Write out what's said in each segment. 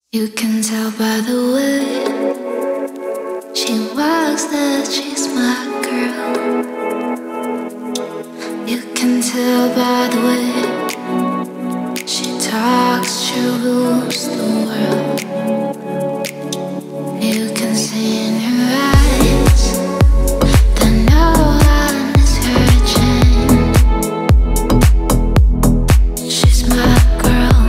You can tell by the way she walks that she's my girl. You can tell by the way she talks, she rules the world. You can see in her eyes that no one is hurting. She's my girl,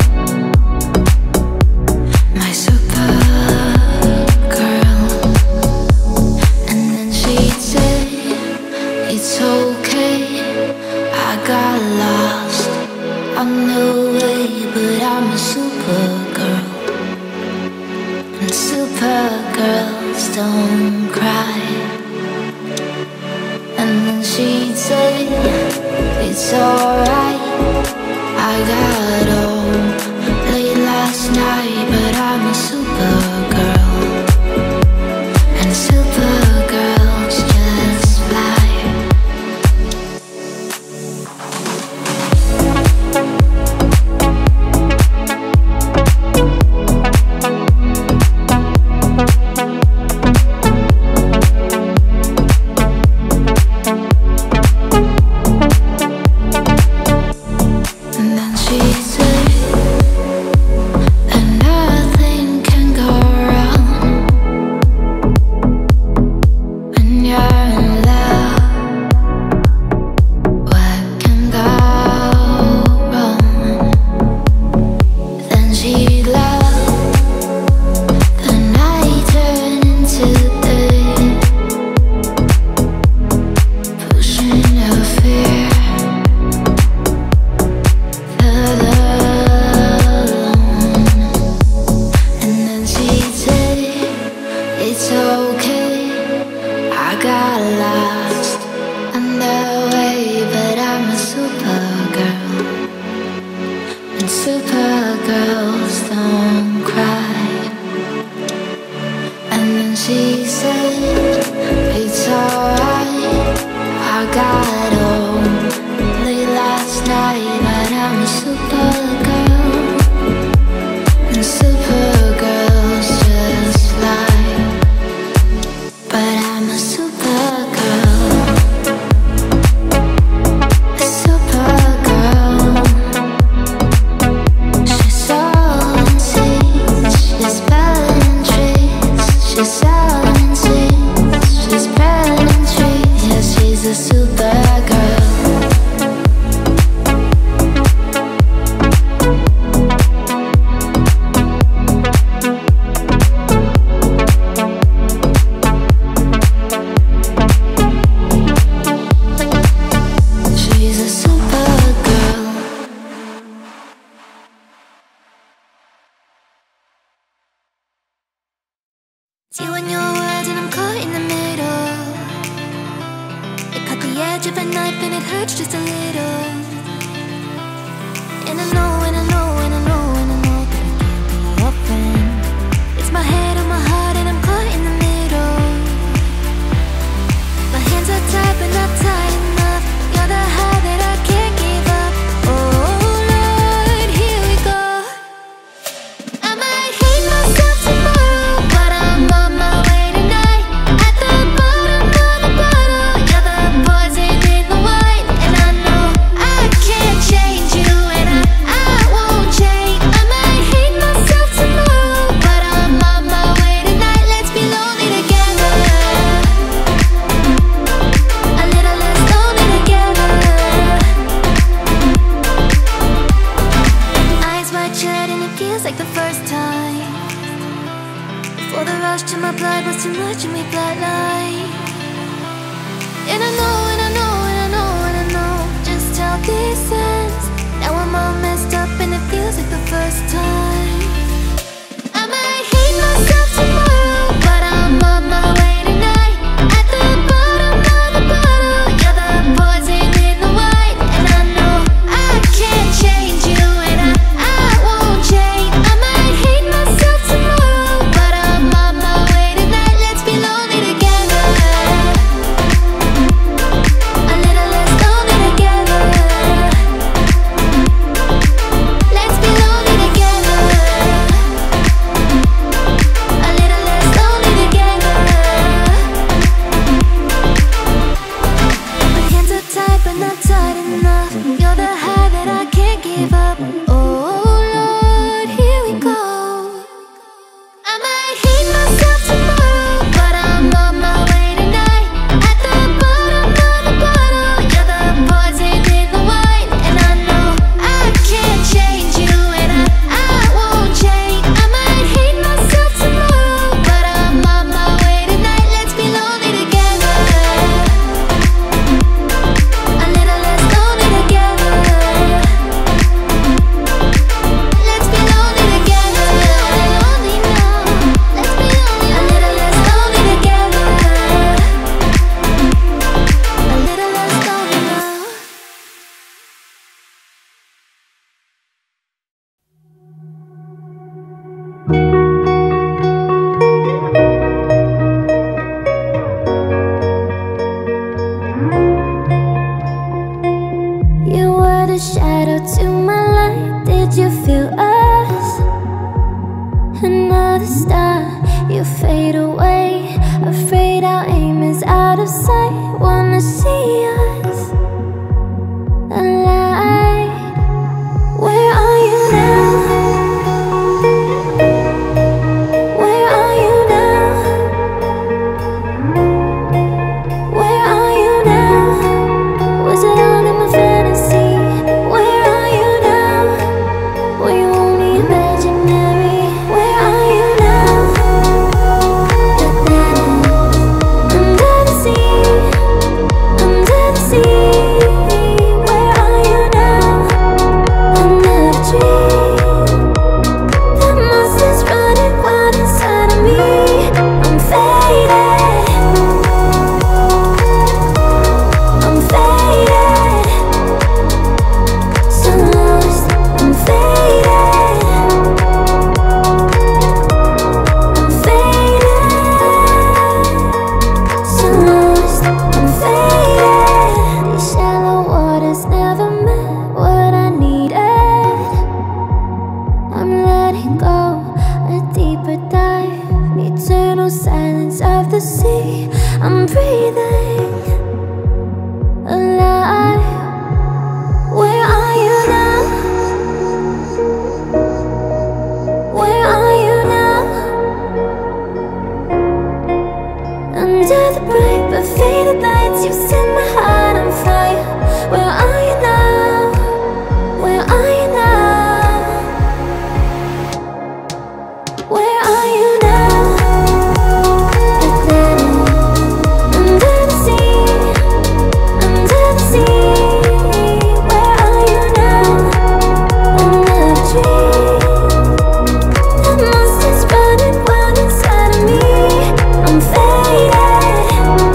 my super girl. And then she'd say, it's okay, I got lost on the way, but I'm a super girl. And super girls don't cry. And then she'd say, it's alright, I got home late last night, but I'm a super girl. And super girls just fly. And then she'd say that nothing can go wrong when you're in love. What can go wrong? Then she'd love the night turn into day, pushing her fear further alone. And then she'd say, it's okay, I got lost on the way, but I'm a super girl. And super girls don't cry. And then she said, it's alright, I got home late last night, but I'm a super girl. And super girls just fly. But I'm a super girl, a super girl. She's selling seeds, she's spreading trees. She's selling seeds, she's spreading trees. Yeah, she's a super girl. She's a super girl. See when your words and I'm caught in the middle. It cut the edge of a knife and it hurts just a little. And I know, and I know, and I know, and I know that I can't be your friend. It's my head on my heart and I'm caught in the middle. My hands are tied but not tight enough. You're the high that I can't give up. Oh Lord, here we go. I might hate myself tomorrow, but I'm on my way tonight. At the bottom of the bottle, you're the poison in the wine. And I know I can't change you, and I won't change. I might hate myself tomorrow, but I'm on my way tonight. Let's be lonely together, a little less lonely together. Eyes wide shut and it feels like the first time. Before the rush to my blood was too much and we flatlined. And I know, and I know, and I know, and I know just how this ends. Now I'm all messed up and it feels like the first time. I might hate myself tomorrow, but I'm on my way tonight. At the bottom of the bottle, you're the poison in the wine. And I know I can't change you, and I won't change. I might hate myself tomorrow, but I'm on my way tonight. Let's be lonely together, a little less lonely together. Let's be lonely together. the start, you fade away. Afraid our aim is out of sight. Wanna see us alive. Where are you now? Where are you now? Where are you now? Was it all in my fantasy? Where are you now? Were you only imaginary? Where are you now? Under the sea, under the sea. Where are you now? Under the tree. The monster's running wild inside of me. I'm faded. I'm faded. So lost. I'm faded. I'm faded. So lost. I'm faded. These shallow waters never met what I needed. I'm letting go, a deeper dive, eternal silence of the sea. I'm breathing alive. Where are you now? Where are you now? Under the bright but faded lights, you set my heart on fire. Where are you now? Where are you now? Where are you now? Under the sea, under the sea. Where are you now? Under the tree. The monster's running wild inside of me. I'm faded.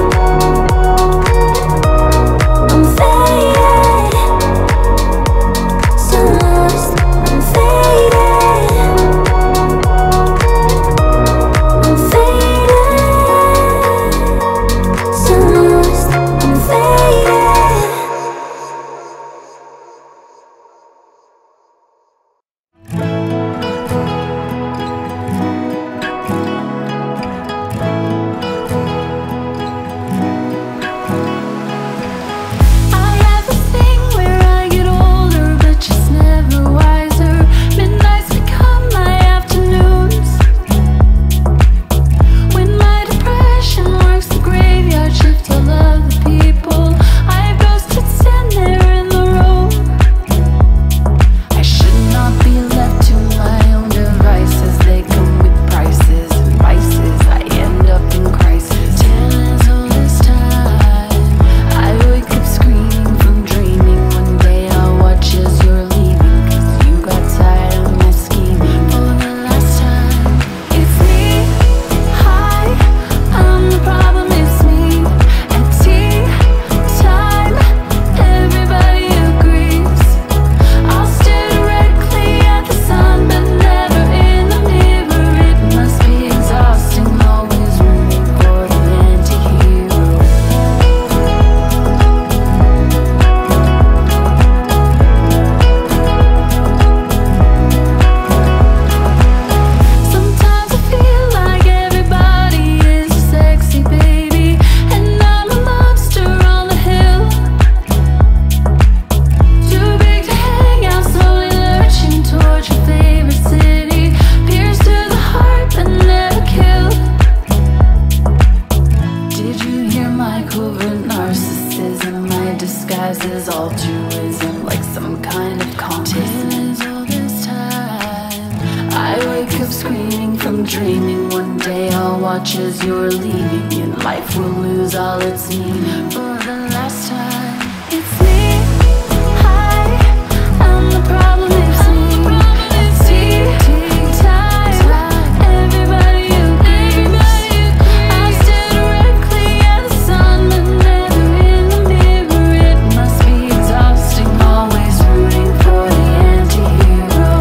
I'm faded. So lost. I'm faded. I'm faded. So lost. I'm faded. I have a thing where I get older, but just never wiser. Midnights become my afternoons. When my depression works the graveyard shift, I love the people. I ghosted stand there in the room. I should not be left to my own devices. They come with prices and vices. I end up in crisis. Tales all this time. I wake up screaming from dreaming. One day I'll watch as you're leaving, 'cause you got tired of my scheming. For the last time, it's me. Hi, I'm the problem, it's me. At tea time, everybody agrees. I'll stare directly at the sun, but never in the mirror. It must be exhausting, always rooting for the anti-hero. Sometimes I feel like everybody is a sexy baby, and I'm a monster on the hill. Too big to hang out, slowly lurching towards your favorite city. Pierced to the heart but never killed. Did you hear my covert narcissism? My disguise is altruism, like some kind of contest. All this time, I wake up screaming from dreaming. One day I'll watch as you're leaving, and life will lose all its meaning. For the last time, it's me. Hi, I'm the problem, it's me. It's tea time, everybody agrees. I stare directly at the sun, but never in the mirror. It must be exhausting, always rooting for the anti-hero.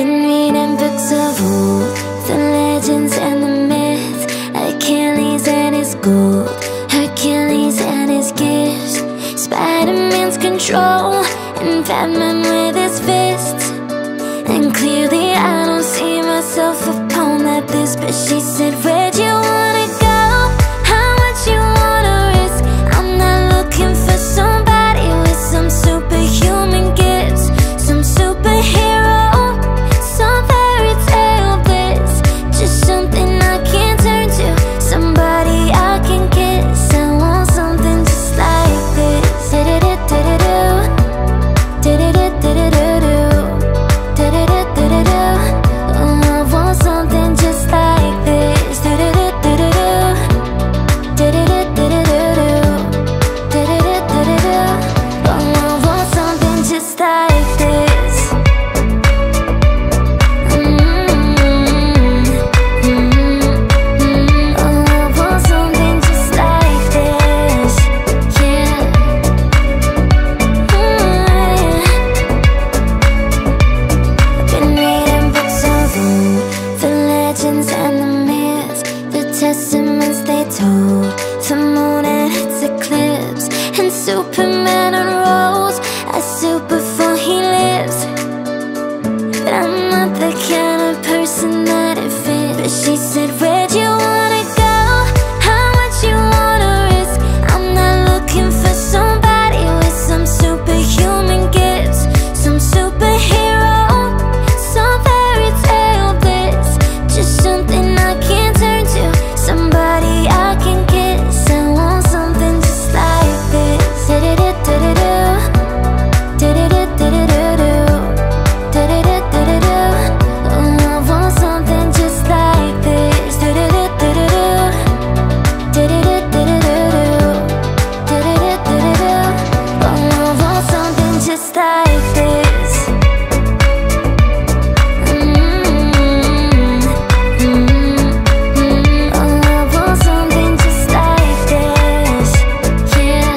Been reading books of old, the legends and the myths, Achilles and his gold, Hercules and his gifts, Spider-Man's control, and Batman with his fists. And clearly I don't see myself upon that list. But she said, where'd you wanna go? How much you wanna risk? I'm not looking for somebody with some superhuman gifts, some superhero, some fairy tale bliss. Just something I can turn to, somebody I can kiss. I want something just like this. Da-da-da-da-da-do, da-da-da-da-da-do, da-da-da-da-da-do. Oh, I want something just like this. Da-da-da-da-da-do, da-da-da-da-da-do, da-da-da-da-da-do. Oh, I want something just like this. Oh, I want something just like this. Yeah. Been reading books of old, the legends and the myths, the testaments they told, the moon and its eclipse, and Superman unrolls a suit before he lives. But I'm not the kind of person that it fits. But she said, where'd you wanna go? How much you wanna risk? I'm not looking for somebody with some superhuman gifts, some superhero, some fairy tale bliss. Just something I can turn to, somebody I can kiss. I want something just like this. Da-da-da-da-da-do, da-da-da-da-da-do, da-da-da-da-da-do. Oh, I want something just like this. Da-da-da-da-da-do, da-da-da-da-da-do, da-da-da-da-da-do. Oh, I want something just like this. Oh, I want something just like this. Yeah.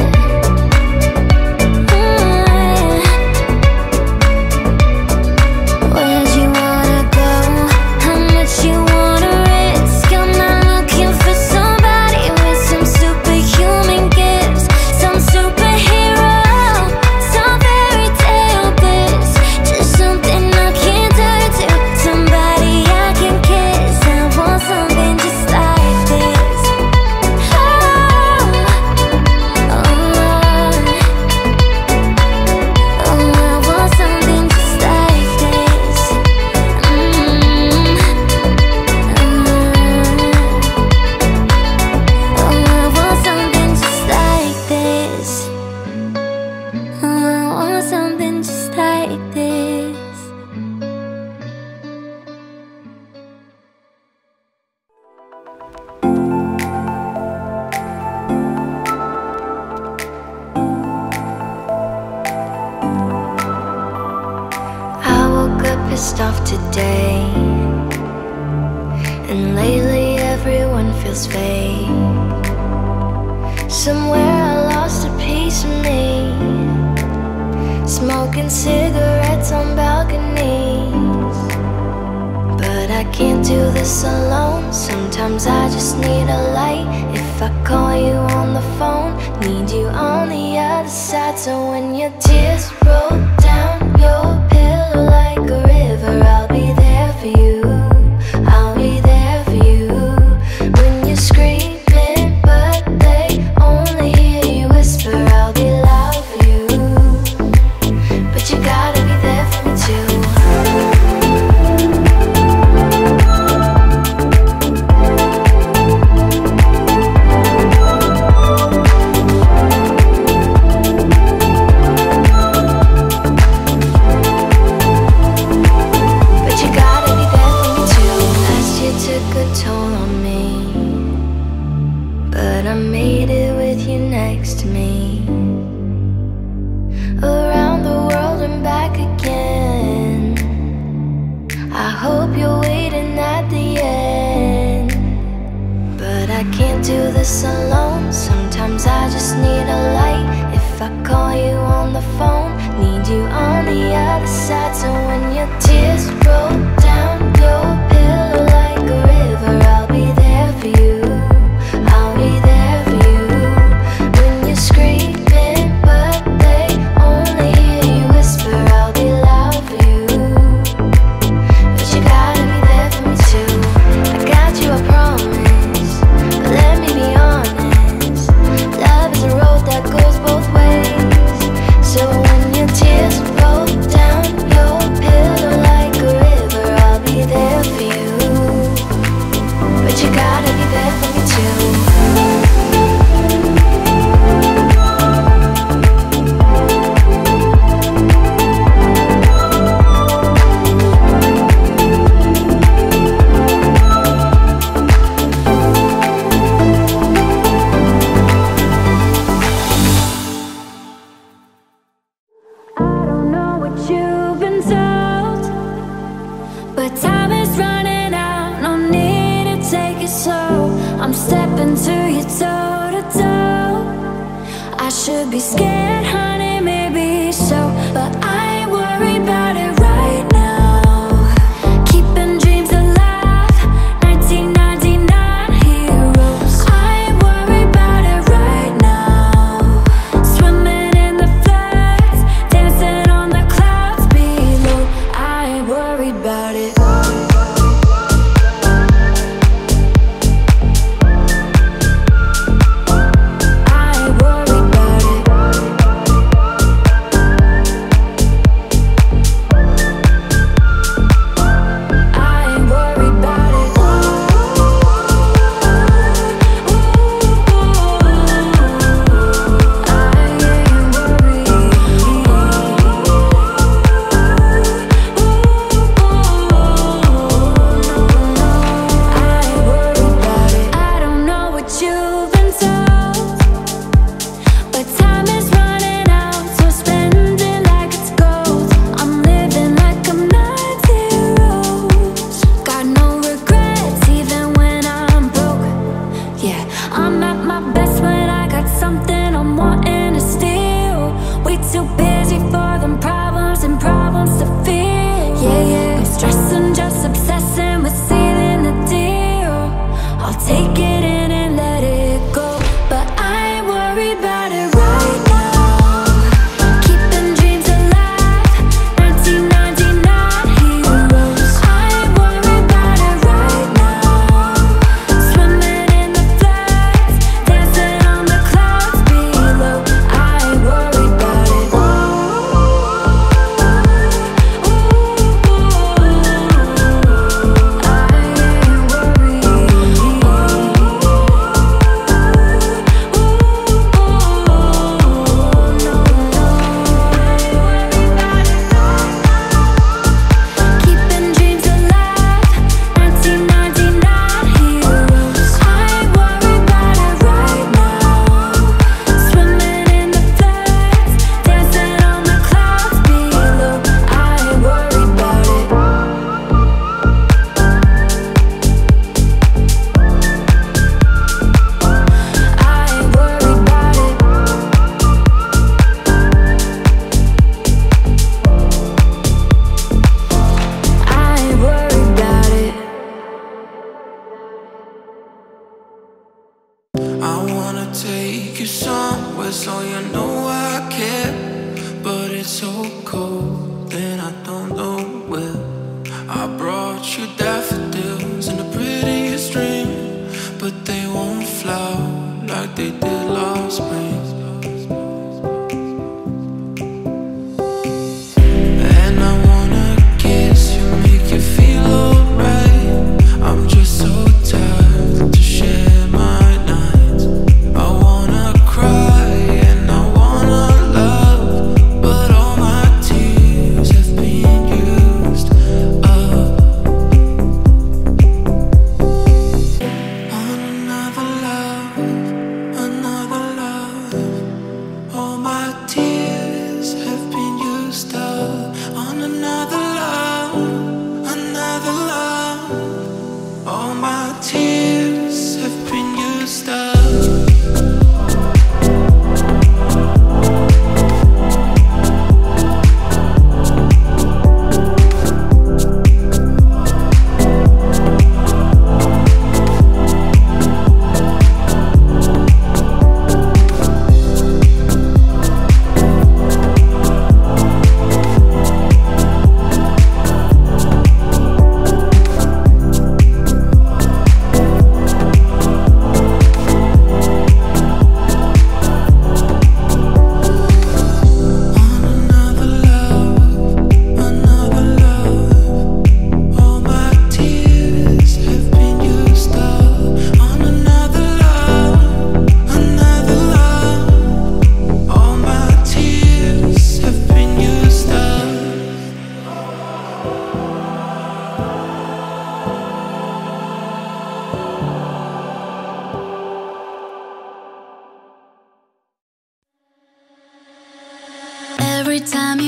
Where'd you wanna go? How much you wanna risk? I'm not looking for somebody with some superhuman gifts, some superhero, some fairy tale bliss. Just something I can turn to, somebody I can kiss. I want something just like this. Oh, oh, oh, I want something just like this. Oh, I want something just like this. Oh, I want something just like this. I woke up pissed off today, and lately everyone feels fake. Somewhere I lost a piece of me, smoking cigarettes on balconies. But I can't do this alone, sometimes I just need a light. If I call you on the phone, need you on the other side. So when your tears roll down your pillow like a river, I'll be there for you, I'll be there for you. When you're screaming but they only hear you whisper, I'll be loud for you. But you gotta be there for me too. But you gotta be there for me too. Last year took a toll on me, but I made it with you next to me. Around the world and back again. I hope you're waiting at the end. But I can't do this alone, sometimes I just need a light. If I call you on the phone, Need you on the other side, so when your tears roll down your pillow like a river, I'll be there for you. I'll be there for you. When you're screaming but they only hear you whisper, I'll be loud for you. But you gotta be there for me too. I got you, I promise, but let me be honest. Love is a road that goes both ways. So when your tears roll down your pillow like a river, I'll be there for you. But you gotta be there for me too. I don't know what you've been told, but time is running out, no need to take it slow. I'm stepping to you toe to toe. I should be scared, honey, maybe so, but I ain't worried about it right now. Keeping dreams alive, 1999 heroes. I ain't worried about it right now. Swimming in the floods, dancing on the clouds below. I ain't worried about it. Another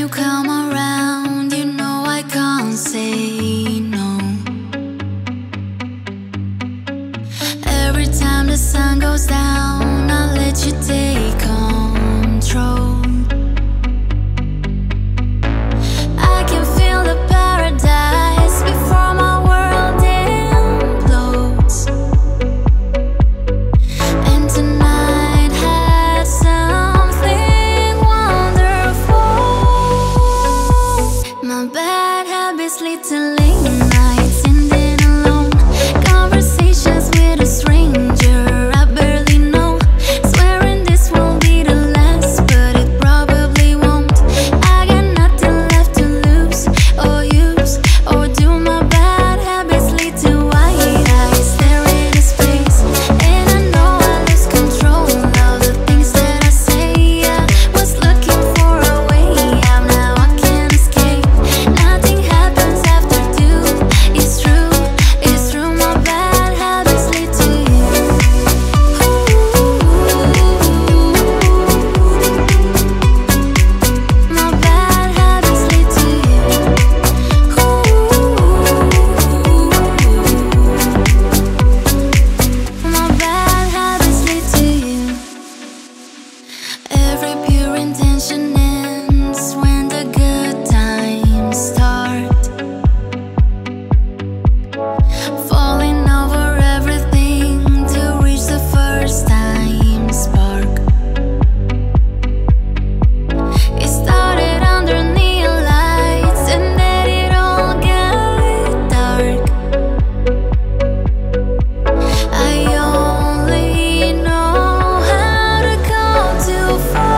you come around, you know I can't say no. Every time the sun goes down, I'll let you take control. I can feel the paradise before my world implodes. And tonight had something wonderful. My bad habits lead to late nights, ending alone. Conversations with a stranger I barely know. Swearing this won't be the last, but it probably won't. I got nothing left to lose or use, or do my bad habits lead to white eyes there in his face? And I know I lose control of the things that I say. I was looking for a way out, now I can't escape. Nothing happens after two. It's true, my bad habits lead to you. My bad habits lead to you. My bad habits lead to you. Every pure intention ends when the good times start. Falling over everything to reach the first time spark. It started under neon lights and then it all got dark. I only know how to go too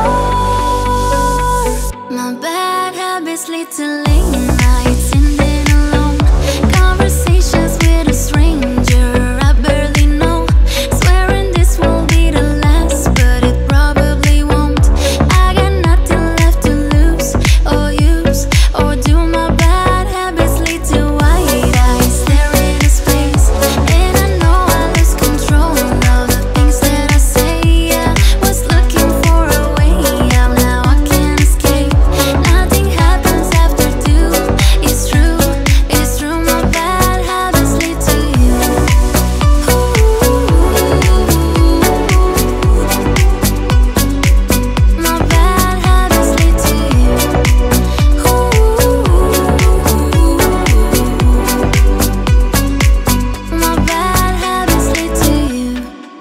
far. My bad habits lead to late nights, ending alone. Conversations with a stranger I barely know. Swearing this won't be the last, but it probably won't. I got nothing left to lose or use, or do my bad habits lead to white eyes there in his face? And I know I lose control of the things that I say. I was looking for a way out, now I can't escape. Nothing happens after two. It's true, my bad habits lead to you. My bad habits lead to you. My bad habits lead to you.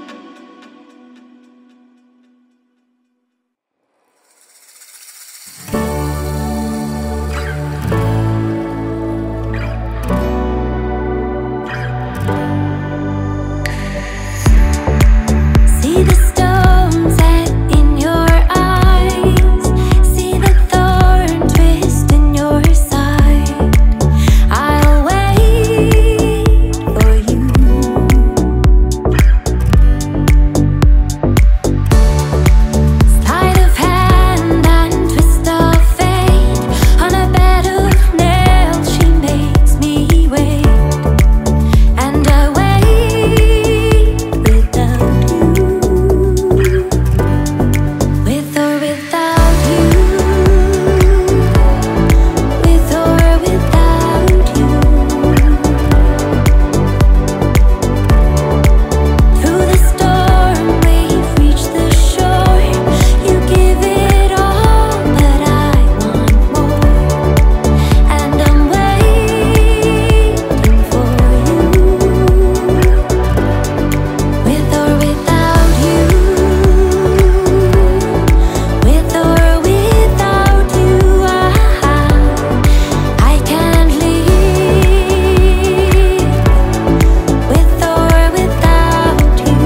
See the stone set in your eyes, see the thorn twist in your side. I'll wait for you. Sleight of hand and twist of fate, on a bed of nails she makes me wait. And I wait without you, with or without you, with or without you. Through the storm we've reached the shore. You give it all, but I want more. And I'm waiting for you, with or without you, with or without you. I can't leave, with or without you.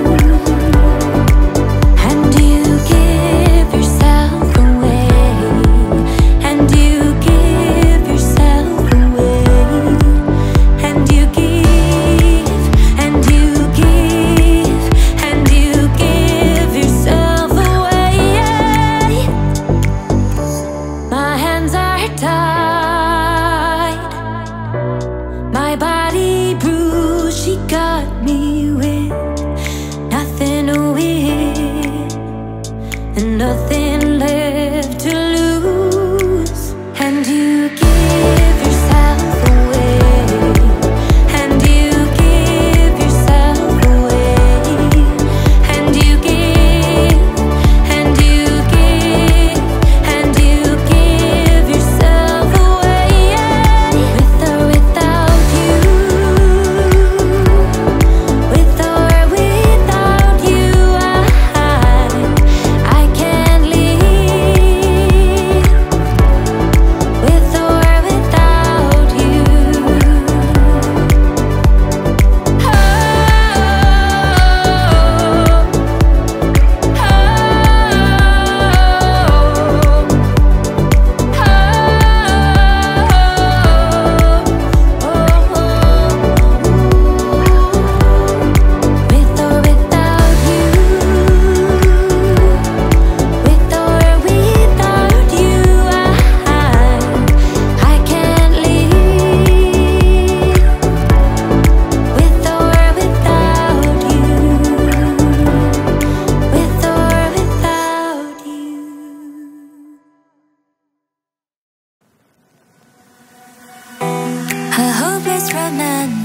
And you give yourself away, and you give yourself away, and you give, and you give, and you give yourself away. My hands are tied, my body bruised. She got me with nothing to win and nothing left to lose.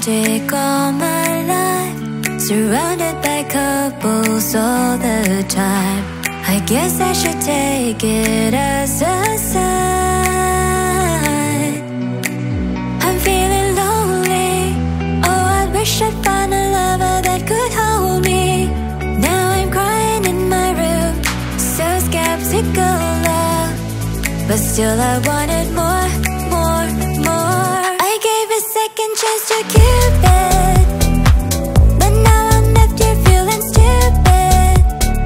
romantic all my life, surrounded by couples all the time. I guess I should take it as a sign. I'm feeling lonely. Oh, I wish I'd find a lover that could hold me. Now I'm crying in my room, so skeptical love, but still I wanted more, more, more. I gave a second chance to Cupid, but now I'm left here feeling stupid.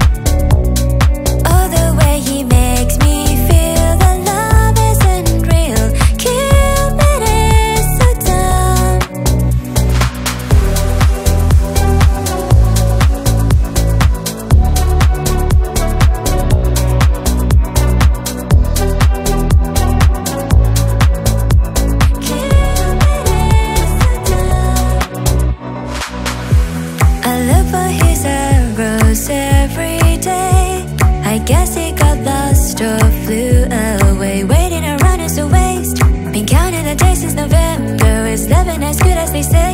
Oh, the way he makes me feel that love isn't real. Cupid is so dumb. I look for his arrows every day. I guess he got lost or flew away. Waiting around is a waste. Been counting the days since November. Is loving as good as they say?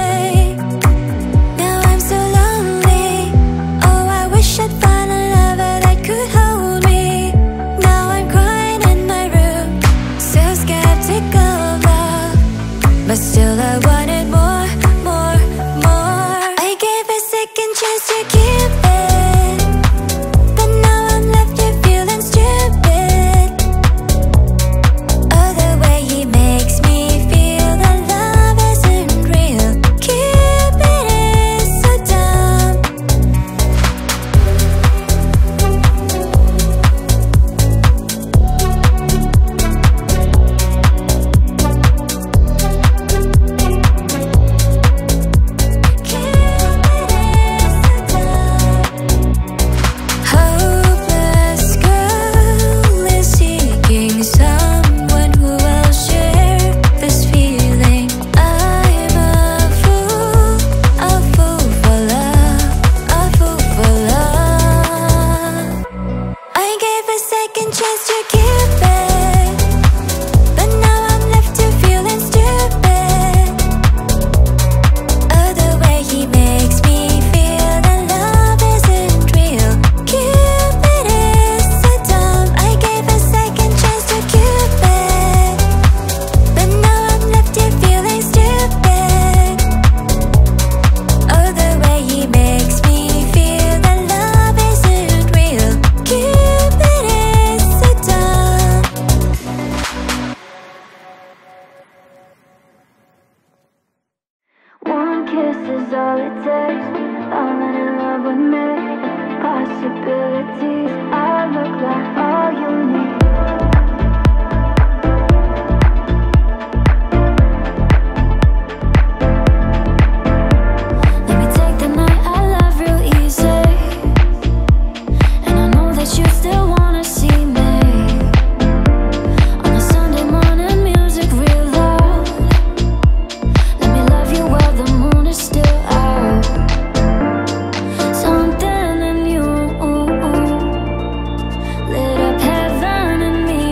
Now I'm so lonely. Oh, I wish I'd find a lover that could hold me. Now I'm crying in my room, so skeptical of love, but still I wanted more, more, more. I gave a second chance to Cupid, but now I'm left here feeling stupid. Oh, the way he makes me feel that love isn't real. Cupid is so dumb. Hopeless girl is seeking someone who will share this feeling. I'm a fool for love, a fool for love. I gave a second chance to Cupid, but now I'm left here feeling stupid. Oh, the way he makes me feel that love isn't real. Cupid is so dumb. I gave a second chance to Cupid, but now I'm left here feeling stupid. Oh, the way he makes me feel that love isn't real. Cupid is so dumb. One kiss is all it takes. Falling in love with me. Possibilities. I look like all you need. Let me take the night I love real easy, and I know that you still wanna see me. On a Sunday morning, music real loud. Let me love you while the moon is still out. Something in you lit up heaven in me.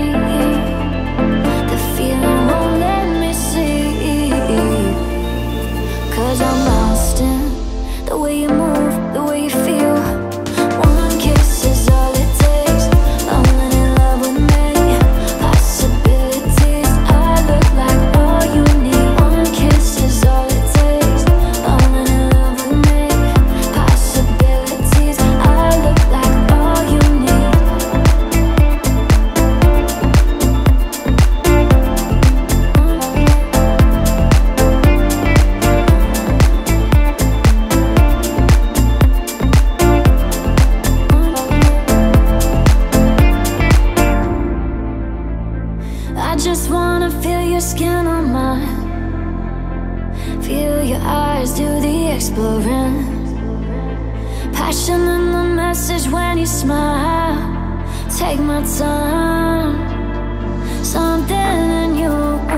The feeling won't let me see, 'cause I'm lost in the way you move, the way you feel. One kiss is all it takes. Falling in love with me. Possibilities. I look like all you need. One kiss is all it takes. Falling in love with me. Possibilities. I look like all you need. I just wanna feel your skin on mine. Feel your eyes do the exploring. Passion in the message when you smile. Take my time. Something in you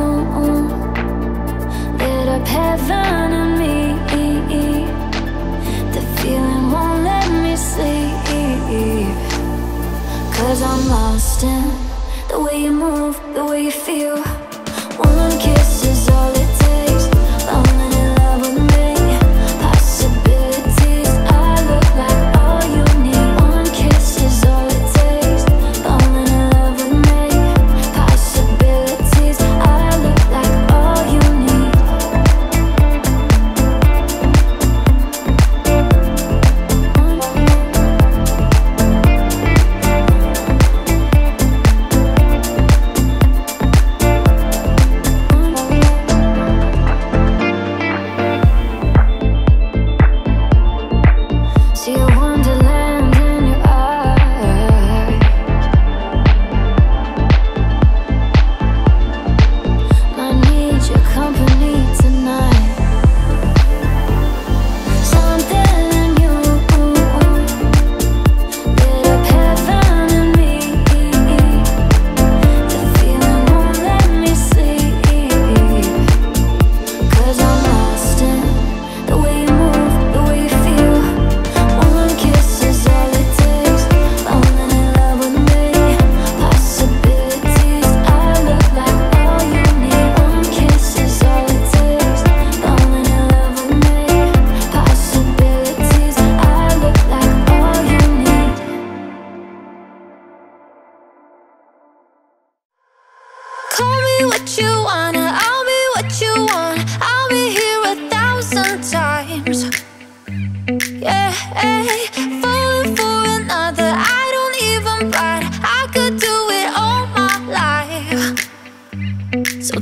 lit up heaven in me. The feeling won't let me sleep, 'cause I'm lost in the way you move, the way you feel. One kiss is all it takes. Falling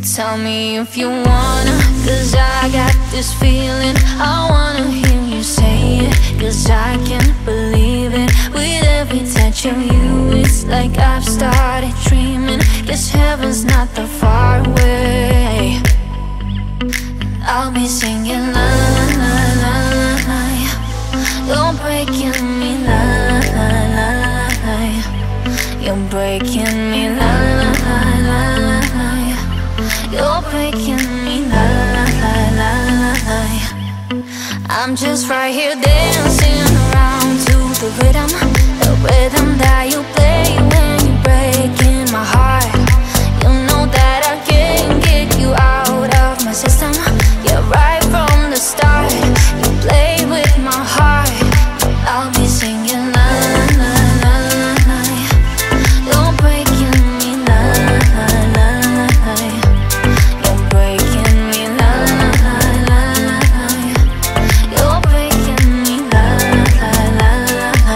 tell me if you wanna, 'cause I got this feeling. I wanna hear you say it, 'cause I can't believe it. With every touch of you, it's like I've started dreaming. Guess heaven's not that far away. I'll be singing la la la la la la. You're breaking me la la la la la. You're breaking me la la la la la. You're breaking me la la la la la. I'm just right here dancing around to the rhythm that you play when you're breaking my heart. You know that I can't get you out of my system. Yeah, right from the start, you play with my heart. I'll be singing la la la la la. You're breaking me la la la la. You're breaking me la la la la. You're breaking me la la la la.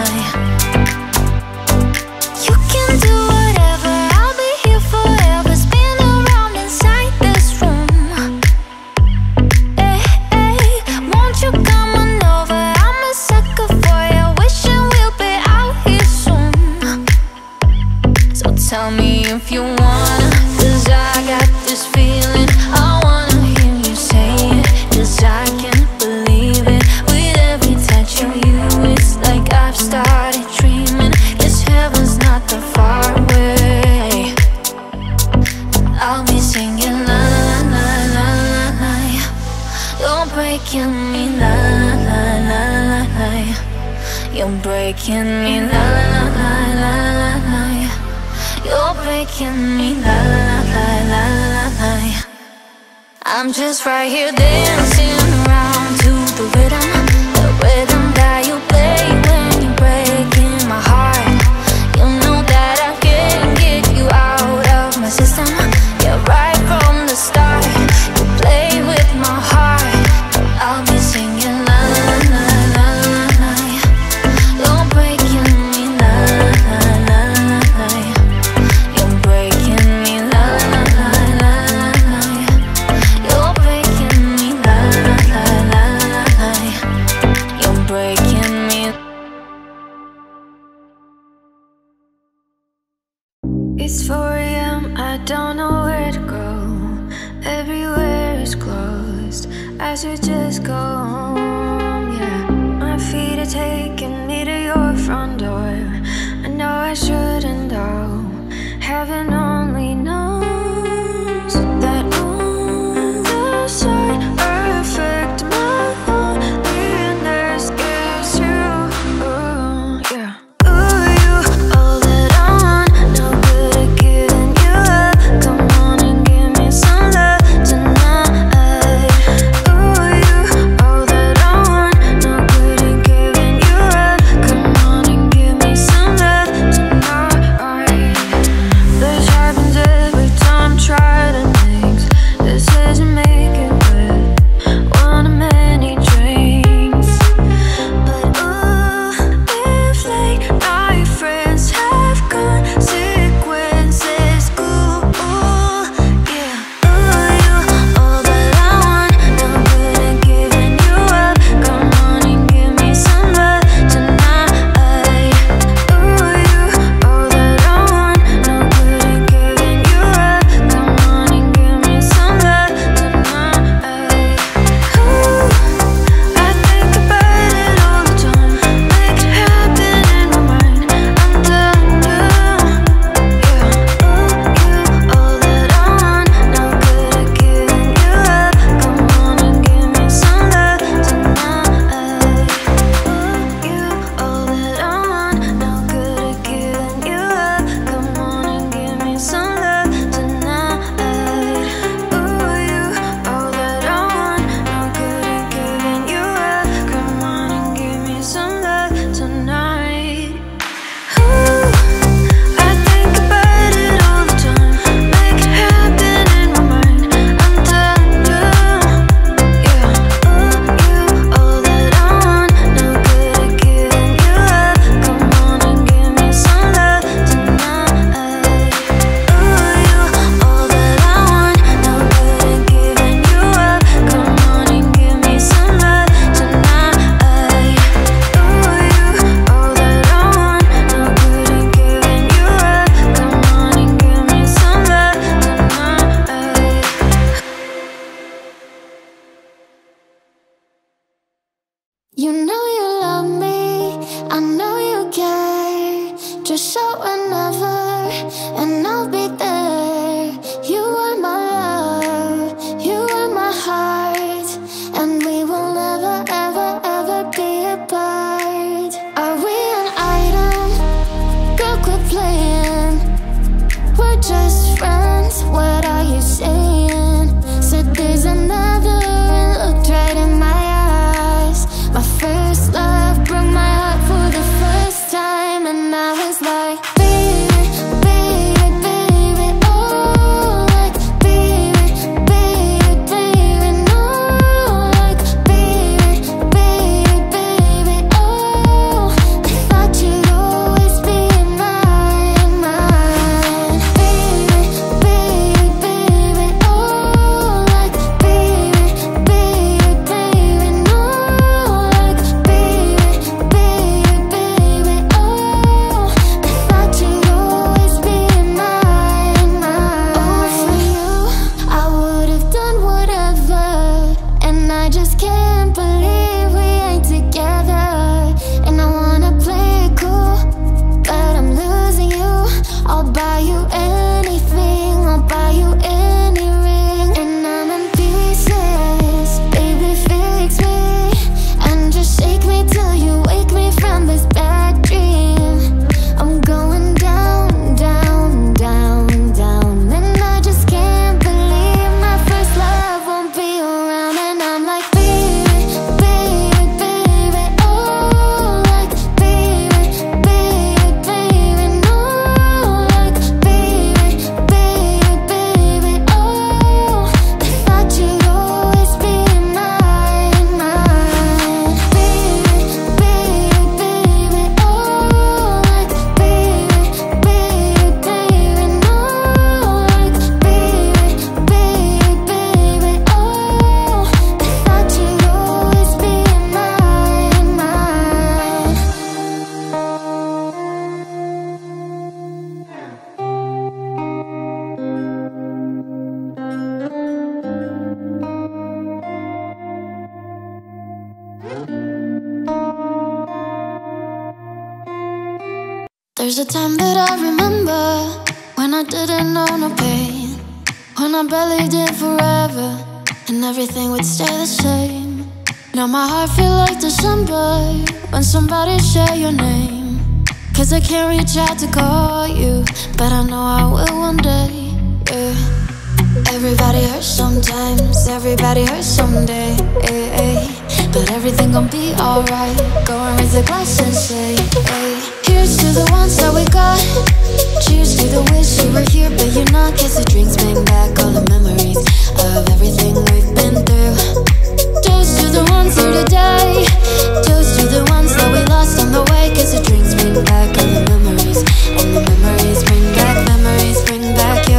You can do whatever, I'll be here forever. Spin around inside this room. Hey, hey, won't you come on over? I'm a sucker for you, wishing we'll be out here soon. So tell me if you wanna, 'cause I got this feeling. I wanna hear you say it, 'cause I can't believe it. With every touch of you, it's like I've started dreaming. Guess heaven's not that far away. I'll be singing la la la la la. You're breaking me la la la la la. You're breaking me la la la la la. You're breaking me la la la la la. I'm just right here dancing around to the rhythm that you play when you're breaking my heart. You know that I can't get you out of my system. Yeah, right from the start, you play with my heart. I'll be singing la la la la la. You're breaking me la la la la. You're breaking me la la la la la. You're breaking me la la la la. You're breaking me. It's 4 AM, I don't know where to go. Everywhere is closed, I should just go home, yeah. My feet are taking me to your front door. I know I shouldn't though. Heaven only knows that on the side affect my loneliness gives you, yeah. Ooh, you all that I want, no good at giving you up. Come on and give me some love tonight. Ooh, you all that I want, no good at giving you up. Come on and give me some love tonight. This happens every So whenever, and I'll be there. You are my love, you are my heart, and we will never, ever, ever be apart. Are we an item? Girl, quit playing. We're just friends, what are you saying? Said there's another and looked right in my eyes. My first love broke my heart for the first time, and I was like, baby, baby, baby, oh, like, baby, baby, baby, no, like, baby, baby, baby, oh, I thought you'd always be mine, mine. Baby, baby, baby, oh, like, baby, baby, baby, no, like, baby, baby, baby, oh, I thought you'd always be mine, mine. Oh, for you, I would've done whatever, and I just can't believe we ain't together. And I wanna play it cool, but I'm losing you. I'll buy you anything, I'll buy you any ring. And I'm in pieces, baby, fix me, and just shake me till you wake me from this bad dream. I'm going down, down, down, down, and I just can't believe my first love won't be around. And I'm like, baby, baby, baby, oh, like, baby, baby, baby, no, like, baby, baby, baby, oh, I thought you'd always be mine, mine. Baby, baby, baby, oh, like, baby, baby, baby, no, like, baby, baby, baby, oh, I thought you'd always be mine, mine. There's a time that I remember when I didn't know no pain, when I believed in forever and everything would stay the same. Now my heart feel like December when somebody share your name. Cause I can't reach out to call you, but I know I will one day, yeah. Everybody hurts sometimes, everybody hurts someday, but everything gon' be alright. Go and raise a glass and say, hey. Here's to the ones that we got. Cheers to the wish you were here, but you're not. Cause the drinks bring back all the memories of everything we've been through. Toast to the ones here today. Toast to the ones that we lost on the way. Cause the drinks bring back all the memories, and the memories bring back you.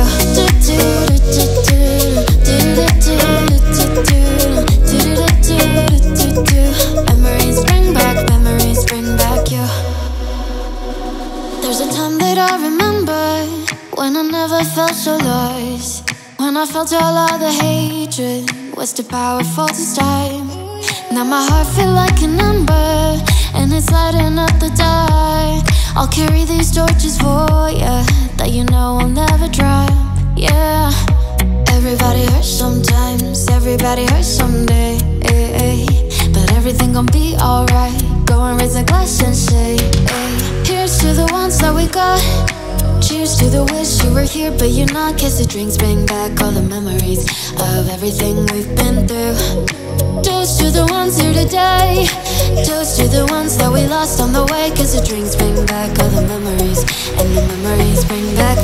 Memories bring back you. There's a time that I remember when I never felt so lost, when I felt all of the hatred was too powerful to stop. Now my heart feel like an ember, and it's lighting up the dark. I'll carry these torches for ya, that you know I'll never drop, yeah. Everybody hurts sometimes, everybody hurts someday, but everything gon' be alright. Go and raise a glass and say, hey. Here's to the ones that we got. Cheers to the wish you were here, but you're not. Cause the drinks bring back all the memories of everything we've been through. Toast to the ones here today. Toast to the ones that we lost on the way. Cause the drinks bring back all the memories, and the memories bring back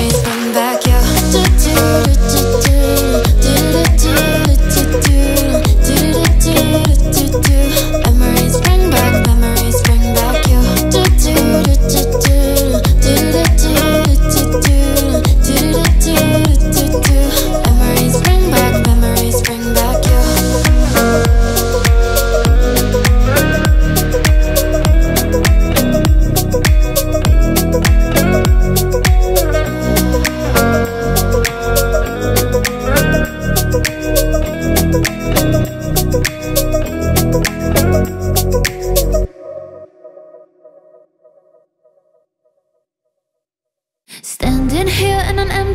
you.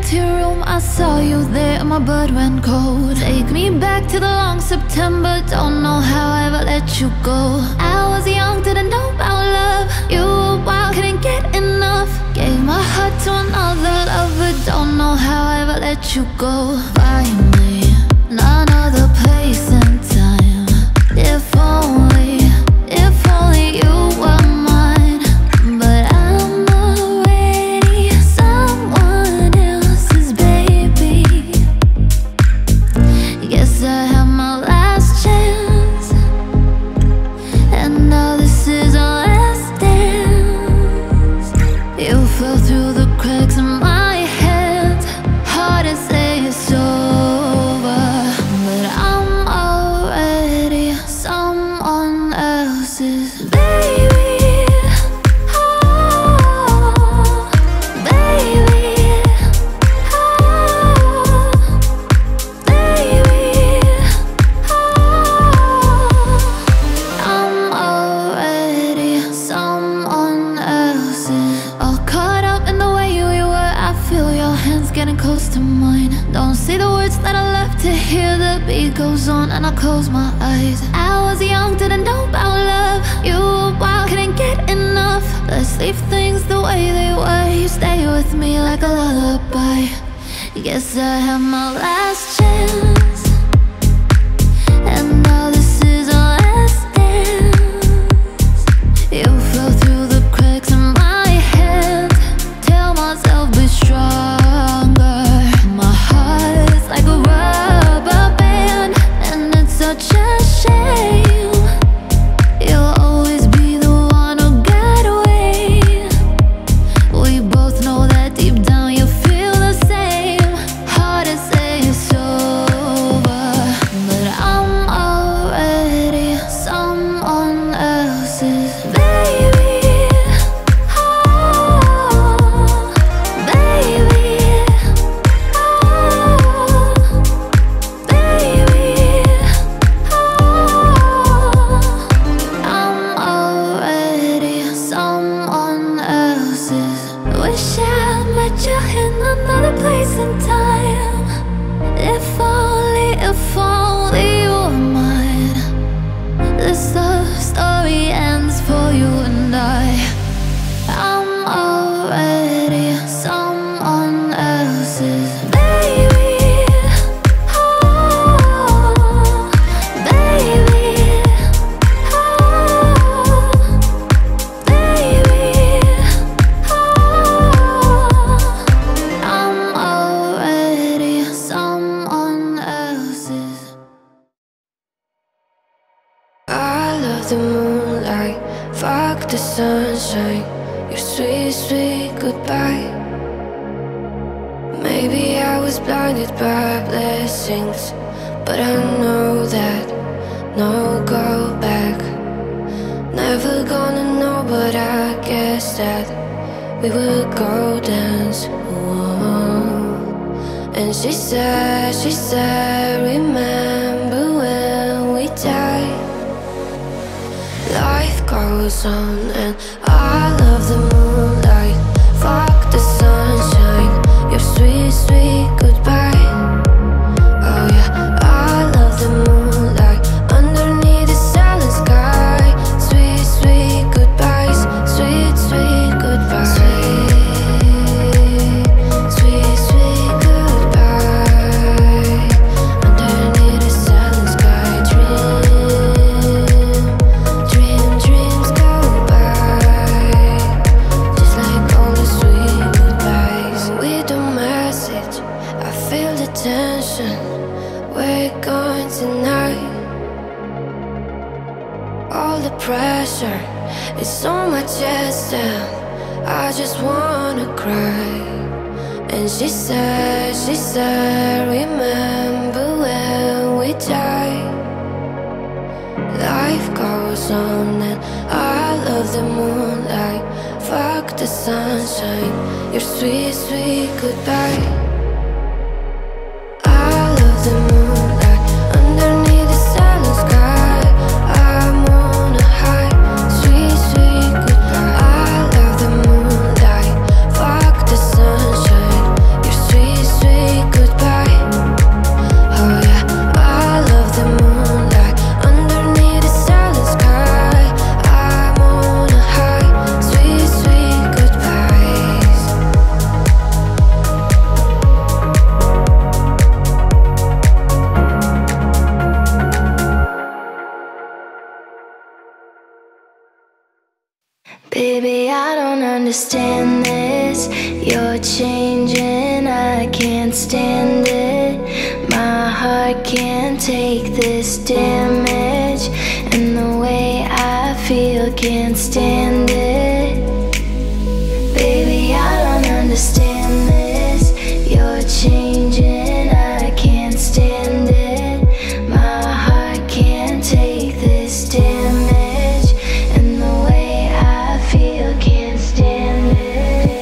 into your room, I saw you there and my blood went cold. Take me back to the long September, don't know how I ever let you go. I was young, didn't know about love. You were wild, couldn't get enough. Gave my heart to another lover, don't know how I ever let you go. Find me another place and time. If only you were mine. But I'm already someone else's baby. Guess I had my last chance, and now this is our last dance. You fell through the cracks in my hands. Hard to say it's over, but I'm already someone else's baby. Oh, baby. Oh, baby. Oh, I'm already someone else's. All caught up in the way we were. I feel your hands getting close to mine. Don't say the words that I love to hear. The beat goes on and I close my eyes. I was young, didn't know about love. You were wild, couldn't get enough. Let's leave things the way they were. You stay with me like a lullaby. Guess I had my last chance, and now this is our last dance. You fell through the cracks in my hands. Tell myself be stronger. My heart's like a rubber band, and it's such a shame. You'll always be the one who got away. We both know that deep down you feel the same. Hard to say it's over, but I'm already someone else's baby. Oh, baby. Oh, baby. Oh, I'm already someone else's. Wish I met you in another place and time. If only you were mine. This love story ends for you and I. I'm already someone else's baby. Oh, baby. Oh, baby. Oh, I'm already someone else's. I love the moonlight, fuck the sunshine. Your sweet, sweet goodbye. Maybe I was blinded by blessings, but I know that no go back. Never gonna know, but I guess that we would go dance. Whoa. And she said, remember when we died. Life goes on and I love the moonlight. Fuck the sunshine, your sweet, sweet goodbye. Oh yeah, I love the moonlight underneath the silent sky. Sweet, sweet goodbyes, sweet, sweet goodbyes. Sweet, sweet goodbye underneath the silent sky. Dreams go by, just like all the sweet goodbyes. With the message, I feel the tension. We're going tonight. All the pressure is on my chest and I just wanna cry. And she said, remember when we died. Life goes on and I love the moonlight. Fuck the sunshine, your sweet, sweet goodbye. I love the moonlight underneath the silent sky. I'm on a high, sweet, sweet goodbye. I love the moonlight, fuck the sunshine, your sweet, Baby, I don't understand this. You're changing, I can't stand it. My heart can't take this damage, and the way I feel can't stand it. Baby, I don't understand this. You're changing, I can't stand it. My heart can't take this damage, and the way I feel can't stand it.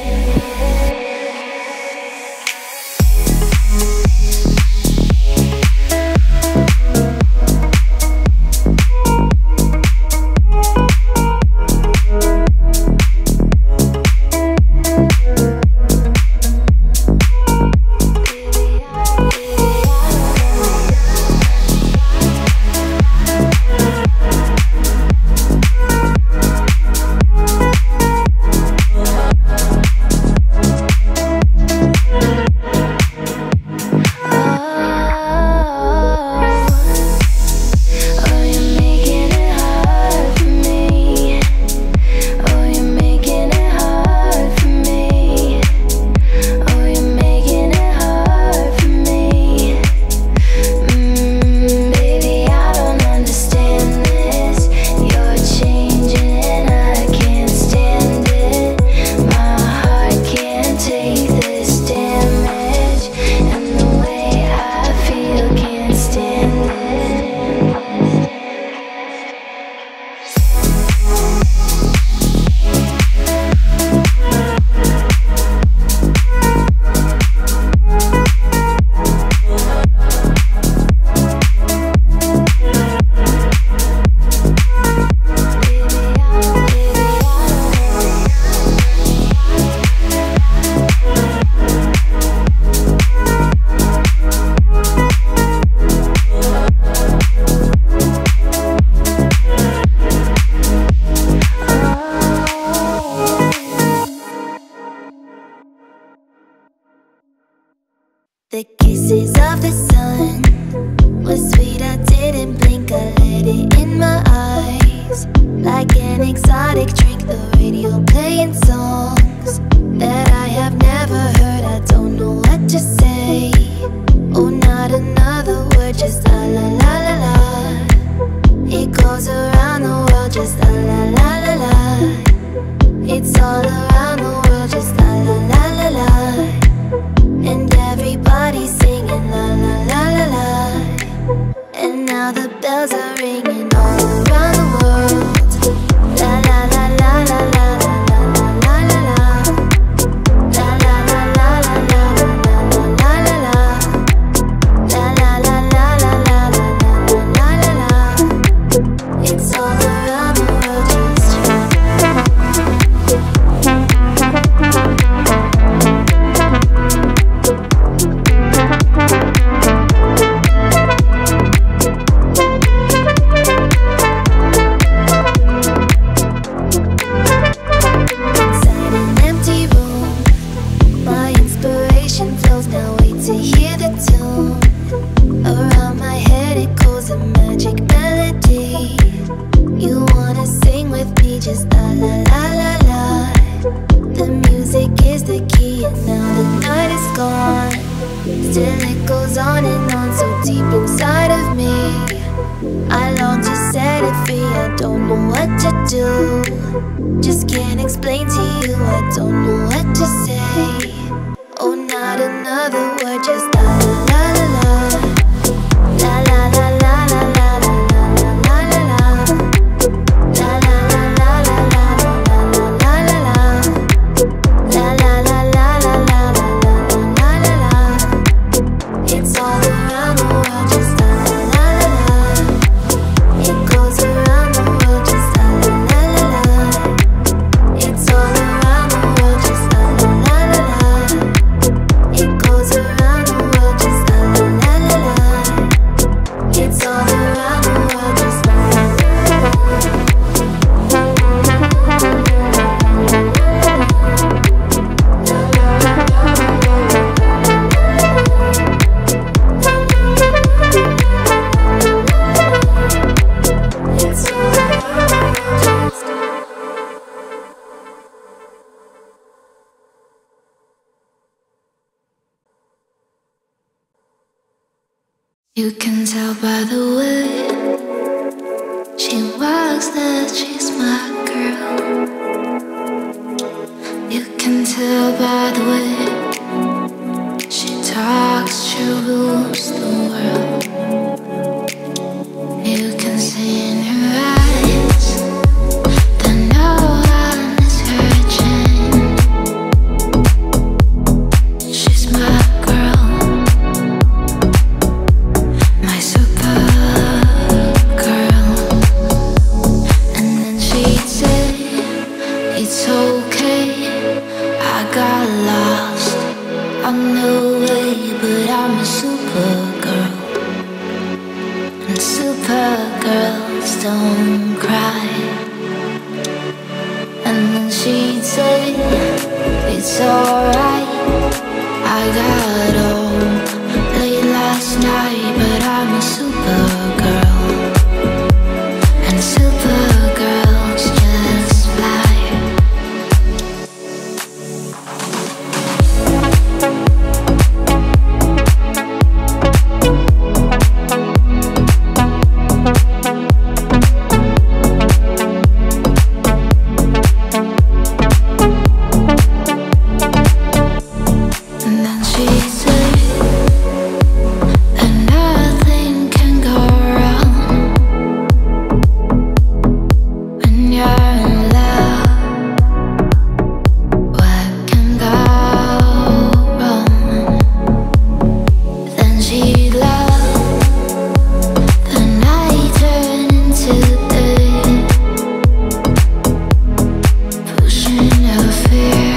The kisses of the sun were sweet, I didn't blink, I let it in my eyes. Like an exotic drink, the radio playing songs that I have never heard, I don't know what to say. Oh, not another word, just la la la la la. It goes around the world, just la la la la la. It's all around the world, just la la la la la. And everybody's singing la la la la la. And now the bells are ringing all around the world. La la la la la la la la la la la. La la la la la la la la la la la. La la la la la la la la la la. It's all around the world, just just can't explain to you, I don't know what to say. Oh, not another word, just la la la la la. La la la la la la la la la la la. La la la la la la la la la la. La la la la la la la la la la. It's all around the world, just la la la la la. It goes around the world, just la la la la la. It's all around the world, just la la la. You can tell by the way she walks that she's my girl. You can tell by the way she talks, she rules the world. You can see in her eyes that no one is hurting. She's my girl, my super girl. And then she'd say, it's okay, I got lost on the way, but I'm a super girl. And super girls don't cry. And then she'd say, it's alright, I got home late last night, but I'm a super girl. And super girls just fly. And then she'd say that nothing can go wrong when you're in love. What can go wrong? Then she'd love the night turn into day, pushing her fear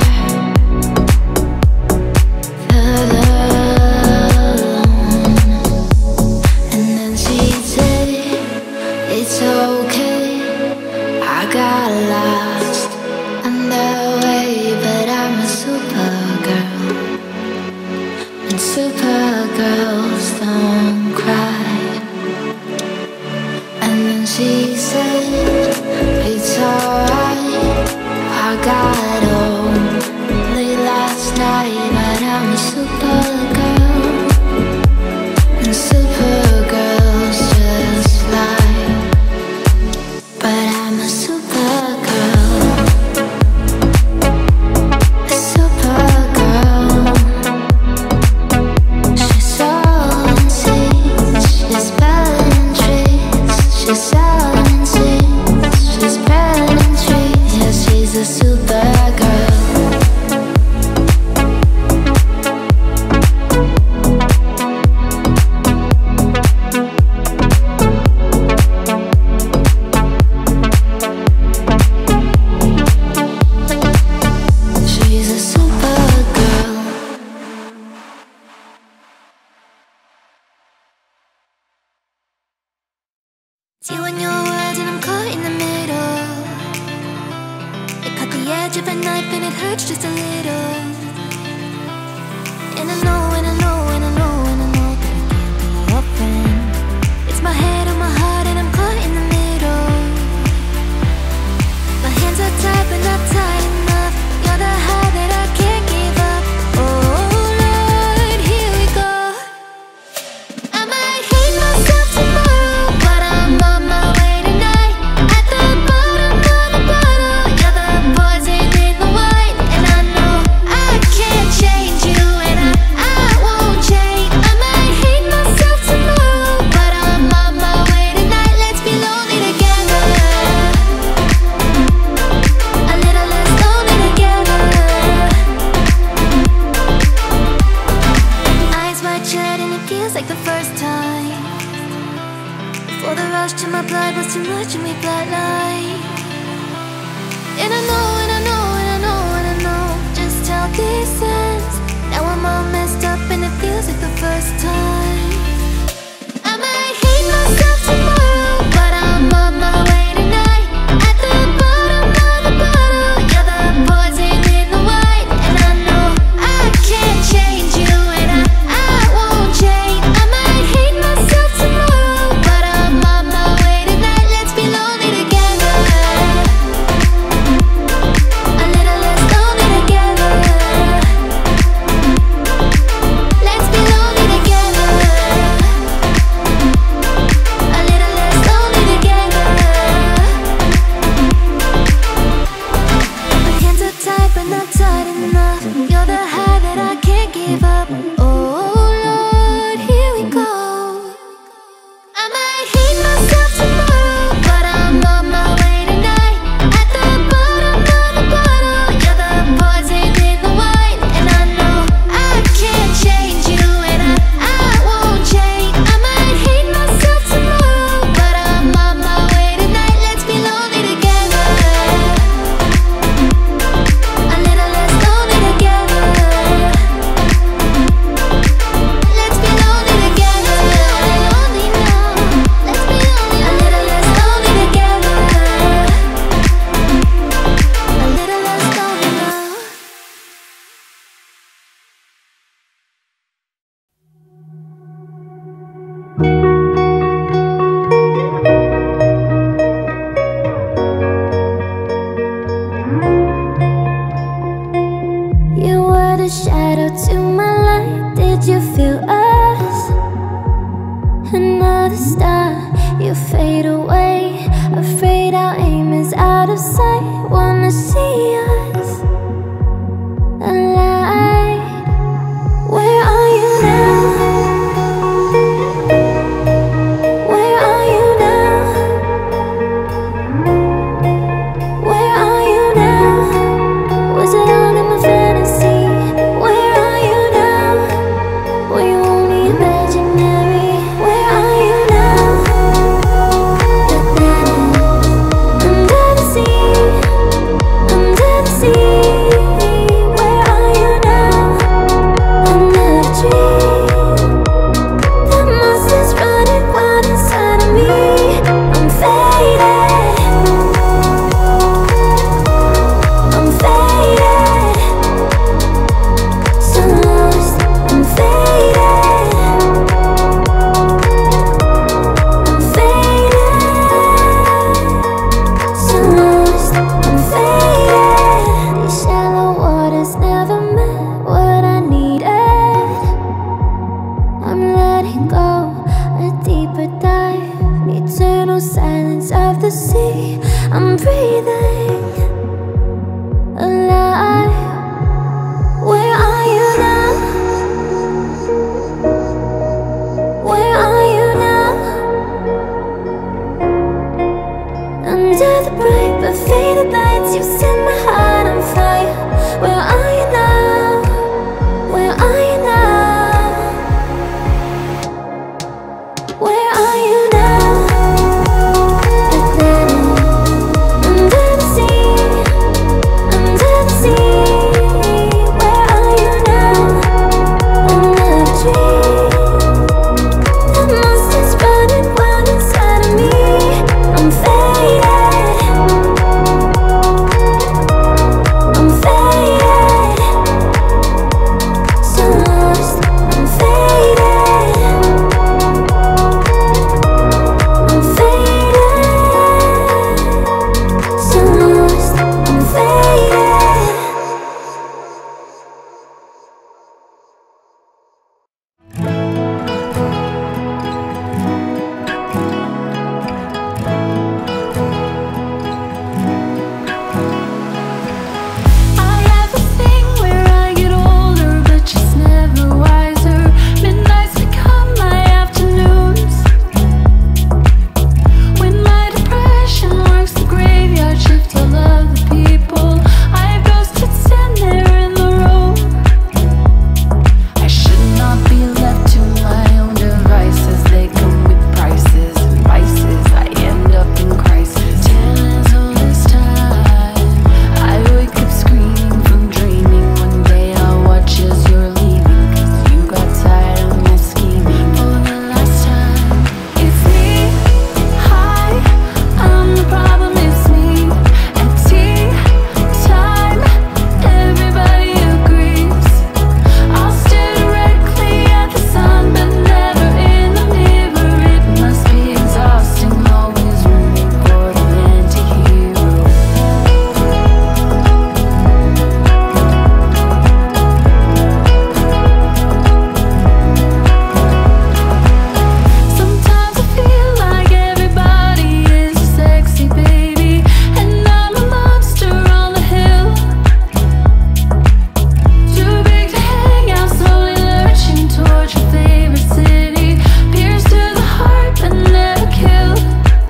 alone. And then she'd say, it's okay, I got lost on the way, but I'm a super girl. And super girls don't cry. And then she said, it's alright, I got home late last night, but I'm a super girl. And super girls just fly. But I'm a super girl. A super girl. She's selling seeds, she's spelling trees. She's selling seeds, she's spelling trees. Yeah, she's a super girl. She's a super girl. It's you and your words and I'm caught in the middle. It cut the edge of a knife and it hurts just a little. And I know, and I know, and I know, and I know that I can't be your friend. It's my head on my heart and I'm caught in the middle. My hands are tied but not tight enough. You're the high that I can't give up. Oh Lord, here we go. I might hate myself tomorrow, but I'm on my way tonight. At the bottom of the bottle, you're the poison in the wine. And I know I can't change you, and I won't change. I might hate myself tomorrow, but I'm on my way tonight. Let's be lonely together, a little less lonely together. Eyes wide shut and it feels like the first time. Before the rush to my blood was too much and we flatlined. And I know, and I know, and I know, and I know just how this ends. Now I'm all messed up and it feels like the first time. I might hate myself tomorrow, but I'm on my way tonight. At the bottom of the bottle, you're the poison in the wine. And I know I can't change you, and I won't change. I might hate myself tomorrow, but I'm on my way tonight. Let's be lonely together, a little less lonely together. Let's be lonely together. afraid our aim is out of sight. Wanna see us alive. Where are you now? Where are you now? Where are you now? Was it all in my fantasy? Where are you now? Were you only imaginary? Where are you now? Under the sea, under the sea. Where are you now? Under the tree. The monster's running wild inside of me. I'm faded, I'm faded, so lost. I'm faded, I'm faded, so lost. I'm faded. These shallow waters never meant what I needed. I'm letting go, a deeper dive, eternal silence of the sea. I'm breathing alive. Where are you now? Where are you now? Under the bright but faded lights, you set my heart on fire. Where are you now? Where are you now? Where are you now? Under the sea, under the sea. Where are you now? Under the tree. The monster's running wild inside of me. I'm faded, I'm faded, so lost. I'm faded, I'm faded, so lost. I'm faded. I have a thing where I get older, but just never wiser. Midnights become my afternoons. When my depression works the graveyard shift, I love the people I've ghosted stand there in the room. I should not be left to my own devices. They come with prices and vices. I end up in crisis. 10 is all this time. I wake up screaming from dreaming. One day I'll watch as you're leaving, 'cause you got tired of me scheming for the last time. It's me, hi, I'm the problem, it's me. At tea time, everybody agrees. I'll stare directly at the sun, but never in the mirror. It must be exhausting, always rooting for the anti-hero. Sometimes I feel like everybody is a sexy baby, and I'm a monster on the hill. Too big to hang out, slowly lurching towards your favorite city. Pierced to the heart but never killed.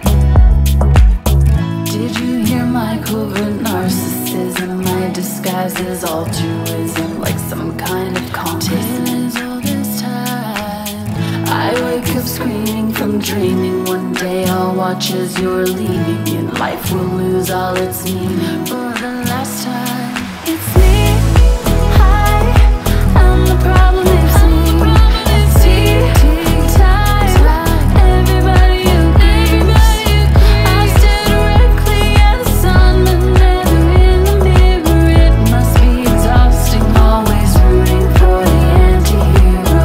Did you hear my covert narcissism? My disguise is altruism, like some kind of contest. All this time, I wake up screaming from dreaming. One day I'll watch as you're leaving, and life will lose all its meaning for the last time. It's me, hi, I'm the problem, it's me. It's tea time, everybody agrees. I'll stare directly at the sun, but never in the mirror. It must be exhausting, always rooting for the anti-hero.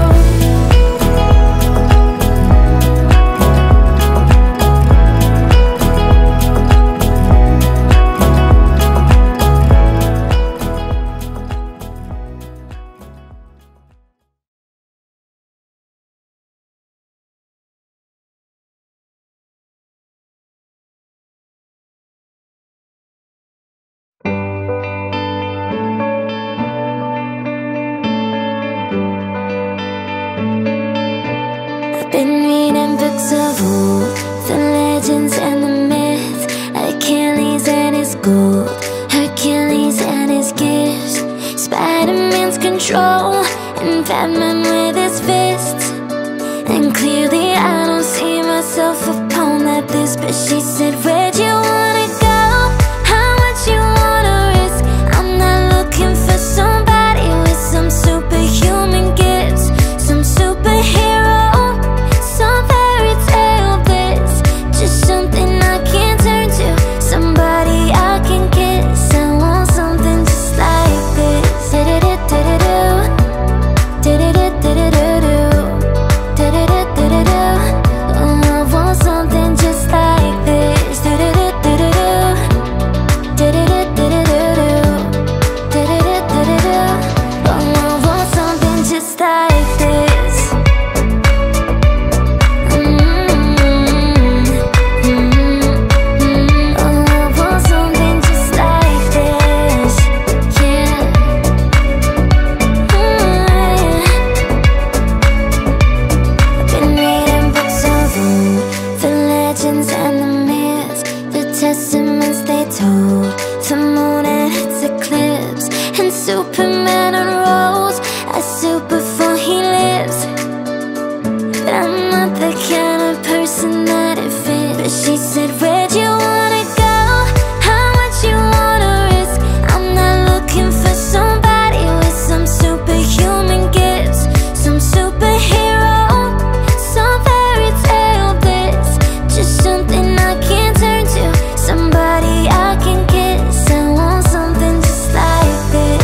books of old, the legends and the myths, Achilles and his gold, Hercules and his gifts, Spider-Man's control, and Batman with his fists. And clearly I don't see myself upon that list. But she said, where'd you wanna go? How much you wanna risk? I'm not looking for somebody with some superhuman gifts, some superhero, some fairy tale bliss. Just something I can turn to, somebody I can kiss. I want something just like this. Superman unrolls a suit before he lives. But I'm not the kind of person that it fits. But she said, where'd you wanna go? How much you wanna risk? I'm not looking for somebody with some superhuman gifts, some superhero, some fairy tale bliss. Just something I can turn to, somebody I can kiss. I want something just like this.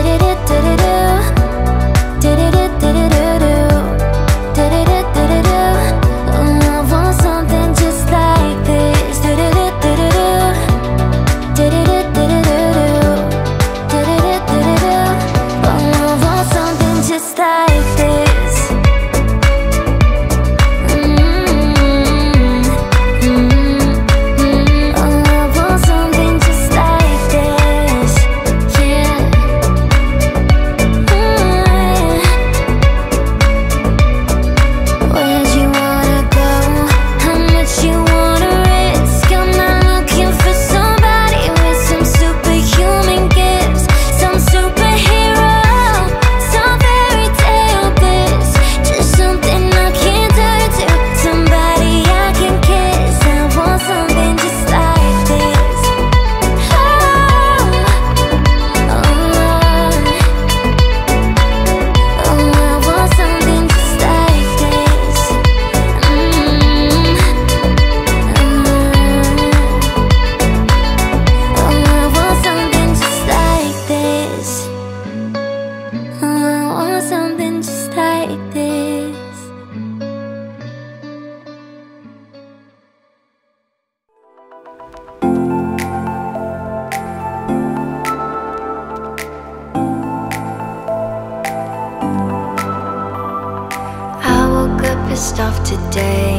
Pissed off today,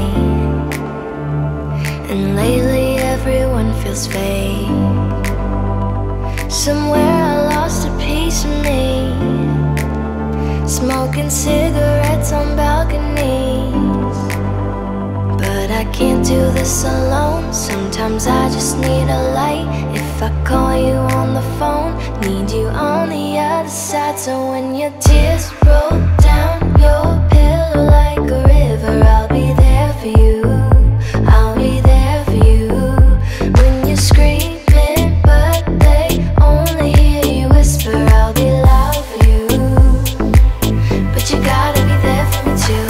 and lately everyone feels fake. Somewhere I lost a piece of me, smoking cigarettes on balconies. But I can't do this alone, sometimes I just need a light. If I call you on the phone, need you on the other side. So when your tears roll down your pillow like a river, I'll be there for you, I'll be there for you. When you're screaming but they only hear you whisper, I'll be loud for you. But you gotta be there for me too.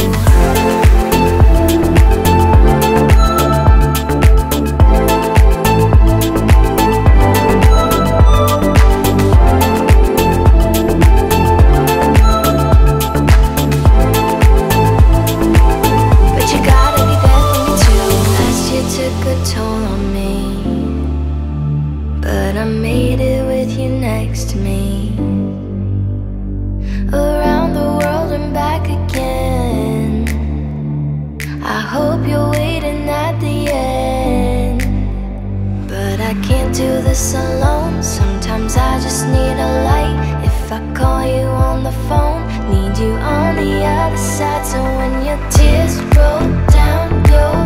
Do this alone, sometimes I just need a light. If I call you on the phone, need you on the other side. So when your tears roll down your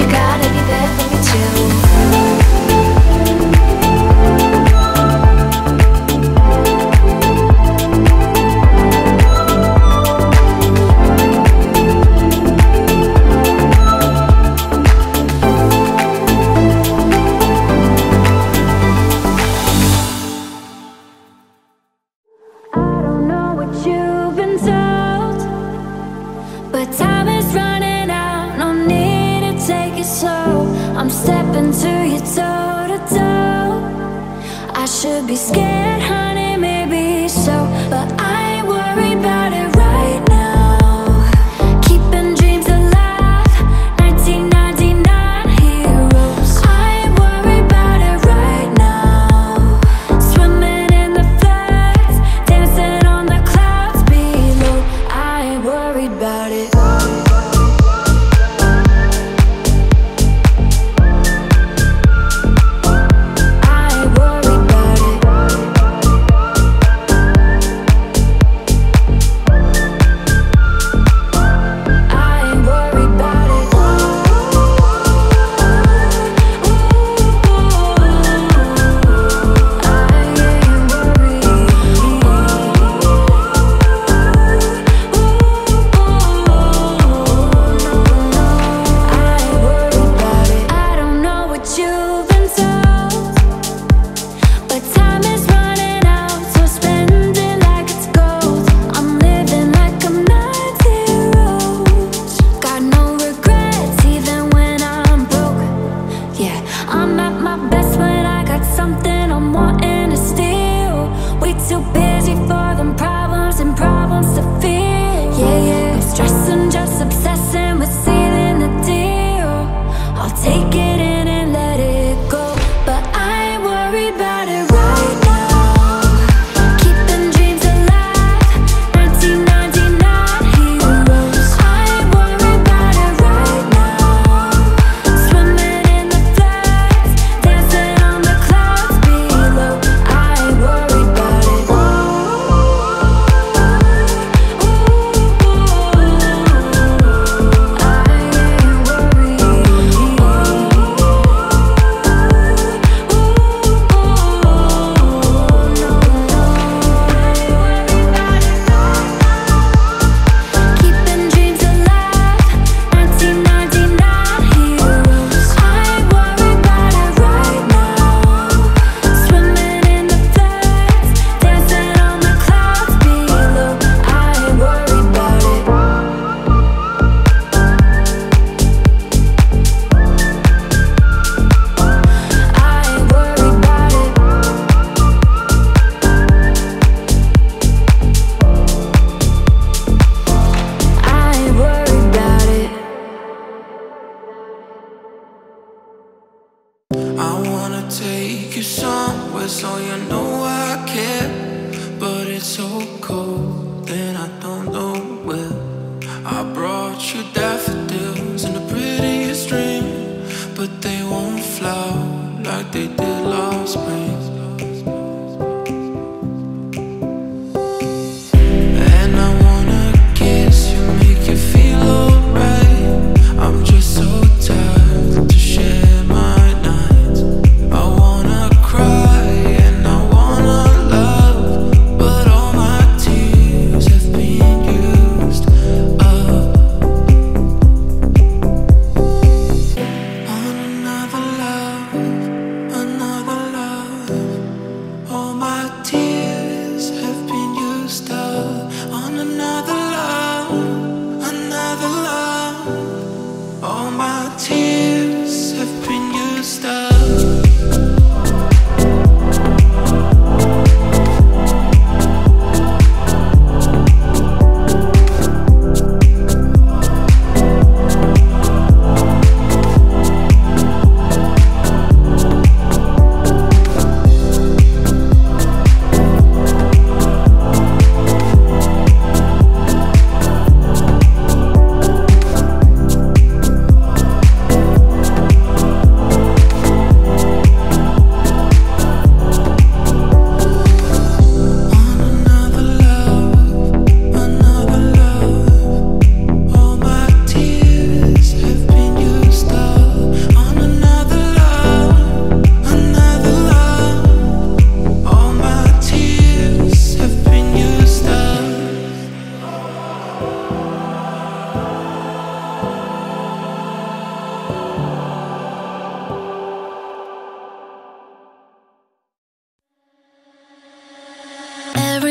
you gotta be there for me too. I'm stepping to you toe to toe. I should be scared, honey, maybe so, but I ain't worried about it right now. Keeping dreams alive, 1999 heroes. I ain't worried about it right now. Swimming in the floods, dancing on the clouds below. I ain't worried about it. Take you somewhere so you know I care, but it's so cold and I don't know where. I brought you daffodils in the prettiest dream, but they won't flower like they did last spring. And I wanna kiss you, make you feel alright. I'm just so tired to share my nights. I wanna cry and I wanna love, but all my tears have been used up on another love, another love.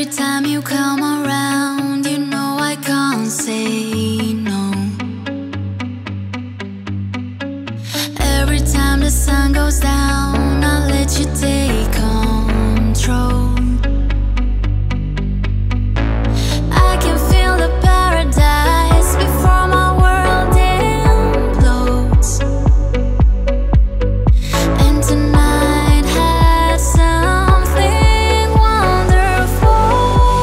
Every time you come around, you know I can't say no. Every time the sun goes down, I'll let you take control. I can feel the paradise before my world implodes. And tonight had something wonderful.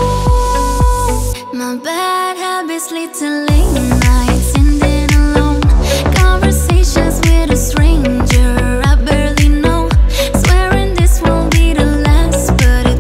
My bad habits lead to late nights, ending alone. Conversations with a stranger I barely know. Swearing this won't be the last, but it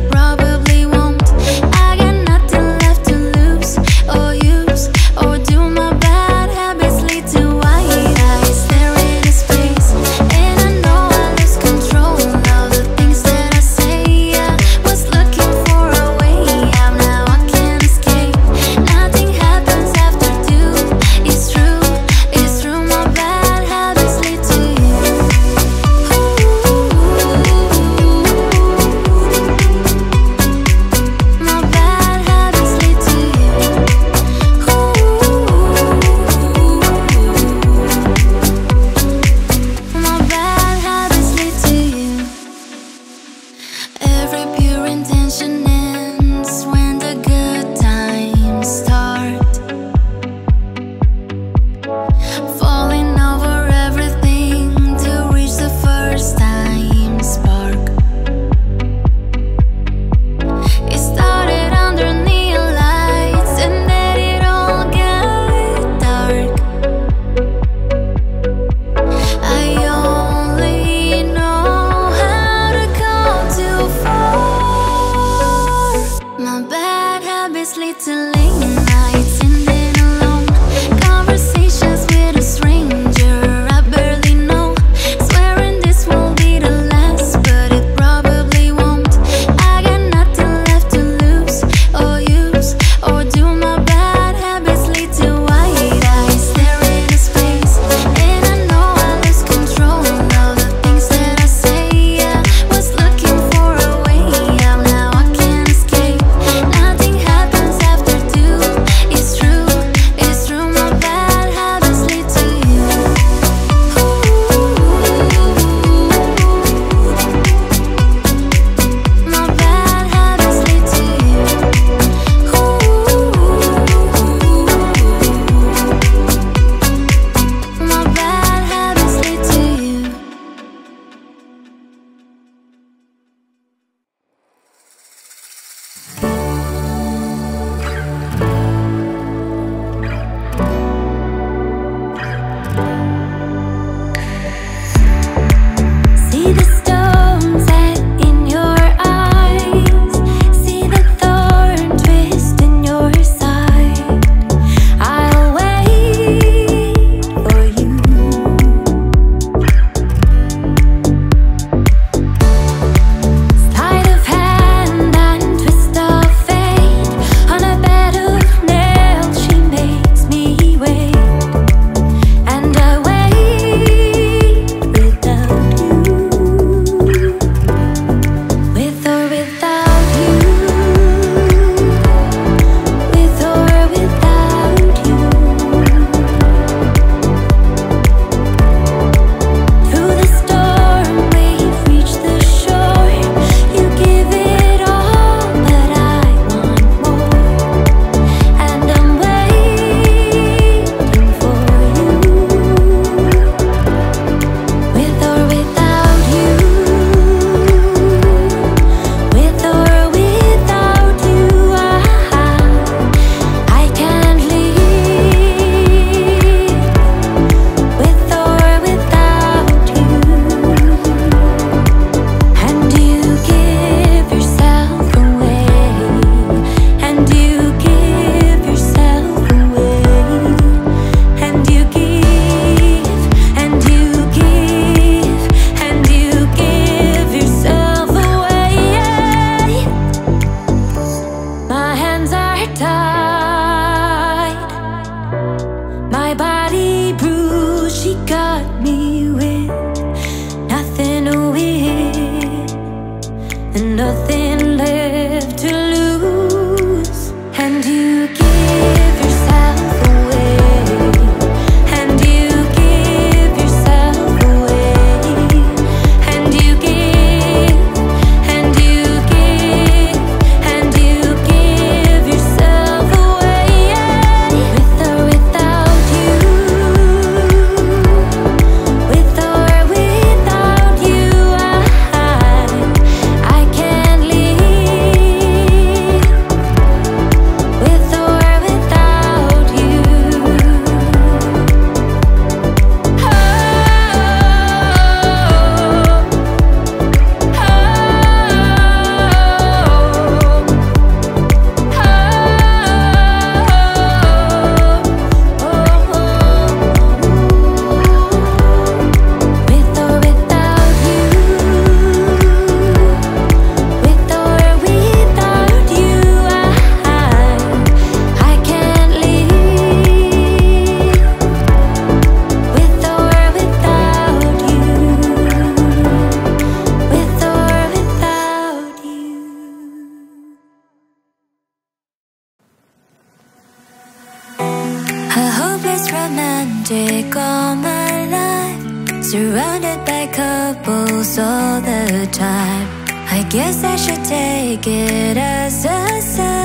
romantic all my life, surrounded by couples all the time. I guess I should take it as a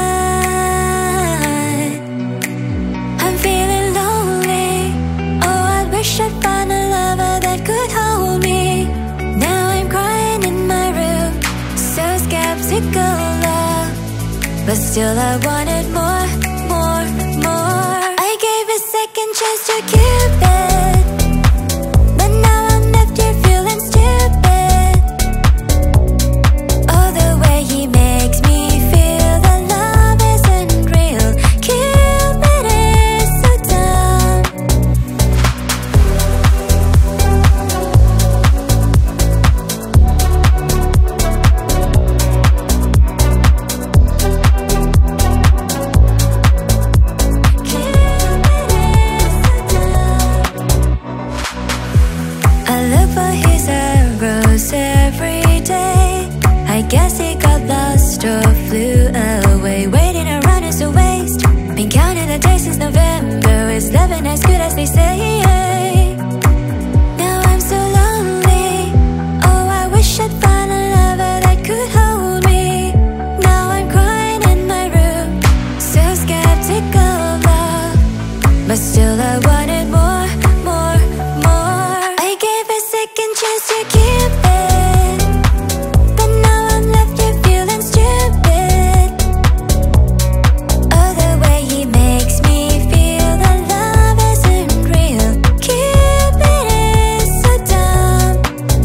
sign. I'm feeling lonely. Oh, I wish I'd find a lover that could hold me. Now I'm crying in my room, so skeptical love, but still I wanted more, more, more. I gave a second chance to Cupid, but now I'm left here feeling stupid. Oh, the way he makes me feel that love isn't real. Cupid is so dumb. I look for his arrows every day. I guess he got lost or flew away. Waiting around is a waste. Been counting the days since November. Is loving as good as they say? Now I'm so lonely. Oh, I wish I'd find a lover that could hold me. Now I'm crying in my room, so skeptical of love, but still I wanted more, more, more. I gave a second chance to Cupid, but now I'm left here feeling stupid. Oh, the way he makes me feel that love isn't real. Cupid is so dumb.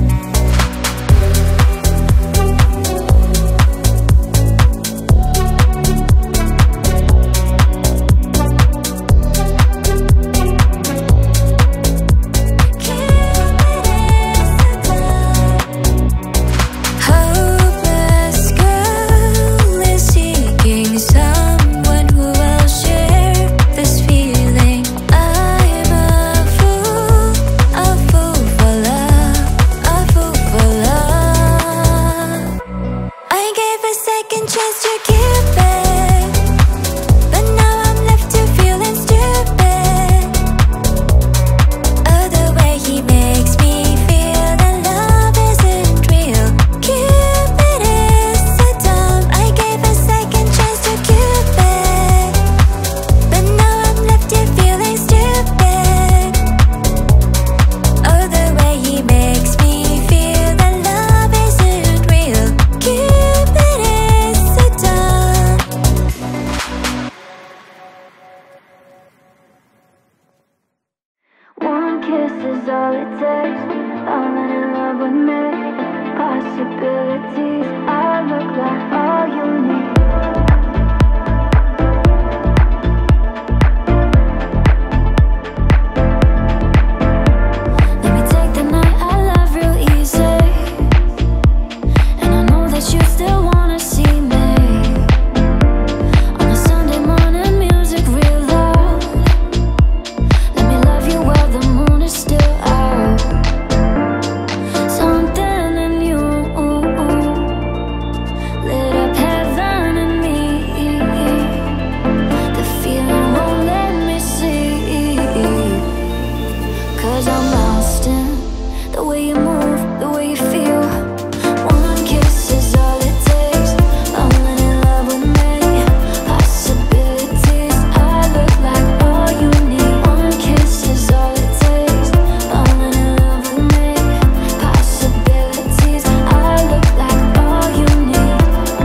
Hopeless girl is seeking someone who will share this feeling. I'm a fool for love, a fool for love. I gave a second chance to Cupid, but now I'm left here feeling stupid. Oh, the way he makes me feel that love isn't real. Cupid is so dumb. I gave a second chance to Cupid, but now I'm left here feeling stupid. Oh, the way he makes me feel that love isn't real. Cupid is so dumb. One kiss is all it takes. Falling in love with me. Possibilities. I look like all you need. Let me take the night I love real easy, and I know that you still wanna see me. On a Sunday morning, music real loud. Let me love you while the moon is still out. Something in you lit up heaven in me. The feeling won't let me sleep, 'cause I'm lost in the way you move, the way you feel. One kiss is all it takes. Falling in love with me. Possibilities. I look like all you need. One kiss is all it takes. Falling in love with me. Possibilities. I look like all you need.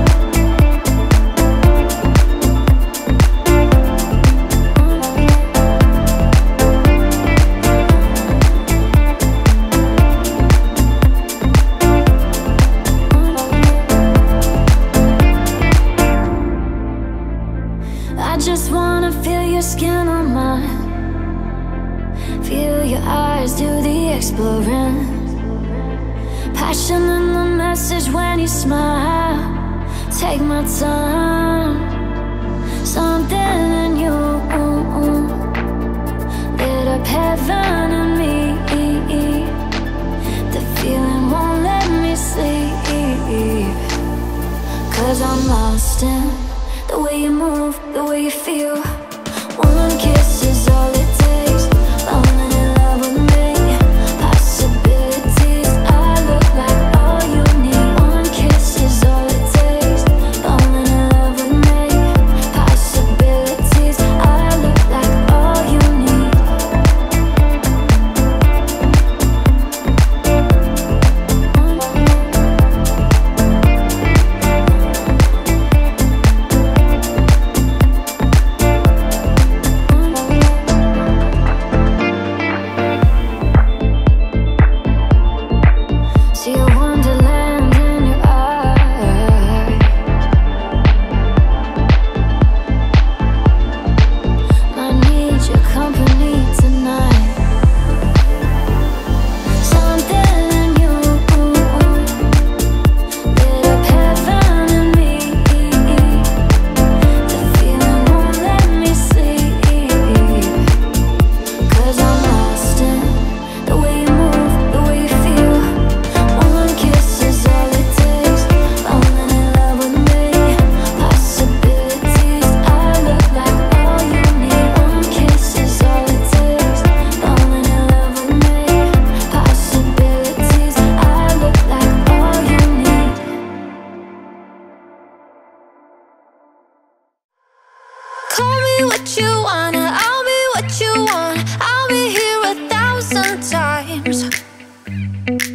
I just wanna feel your skin on mine. Feel your eyes do the exploring. Passion in the message when you smile. Take my time. Something in you lit up heaven in me. The feeling won't let me sleep, 'cause I'm lost in the way you move, the way you feel. One kiss is all it takes. Falling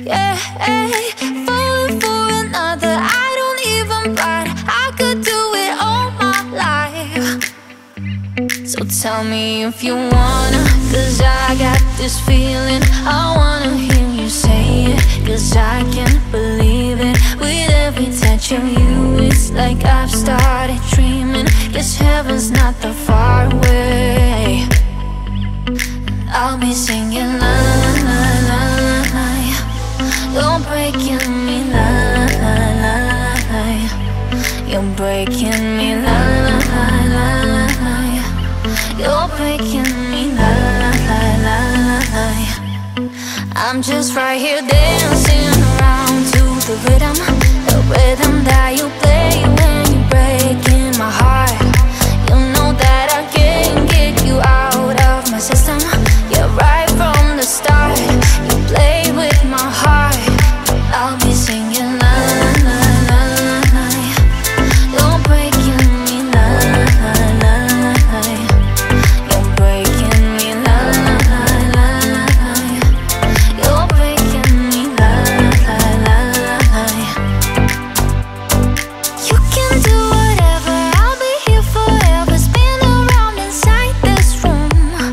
yeah. Falling for another, I don't even bite. I could do it all my life. So tell me if you wanna, 'cause I got this feeling. I wanna hear you say it, 'cause I can't believe it. With every touch of you, it's like I've started dreaming. Guess heaven's not that far away. I'll be singing la la la la la la. You're breaking me la la la la la. You're breaking me la la la la la la. You're breaking me la la la la la. I'm just right here dancing around to the rhythm that you play when you're breaking my heart. You know that I can't get you out of my system. Yeah, right from the start, you play with my heart. I'll be singing la la la la la. You're breaking me la la la la. You're breaking me la la la la la. You're breaking me la la la la. You can do whatever, I'll be here forever. Spin around inside this room.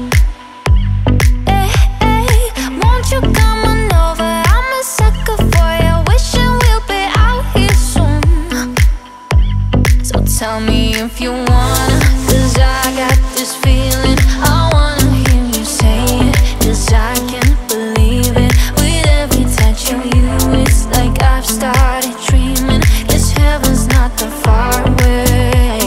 Hey, hey, won't you come on over? I'm a sucker for you, wishing we'll be out here soon. So tell me if you wanna, 'cause I got this feeling. I wanna hear you say it, 'cause I can't believe it. With every touch of you, it's like I've started dreaming. Guess heaven's not that far away.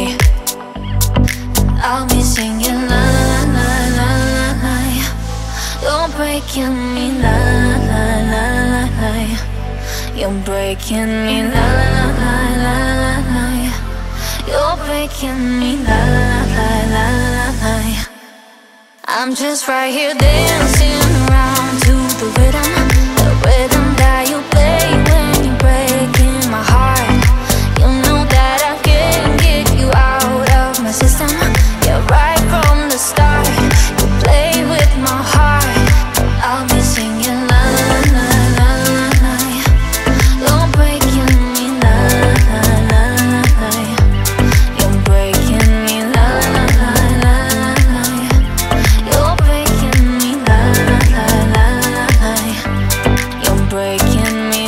I'll be singing la la la la la. You're breaking me la la la la la. You're breaking me la la la la la. You're breaking me la la la la la. I'm just right here dancing around to the rhythm that you play when you're breaking my heart. You know that I can't get you out of my system. Yeah, right from the start, you play with my heart. I'll be singing la la la la la. You're breaking me la la la la. You're breaking me la la la la la. You're breaking me la la la la. You're breaking me.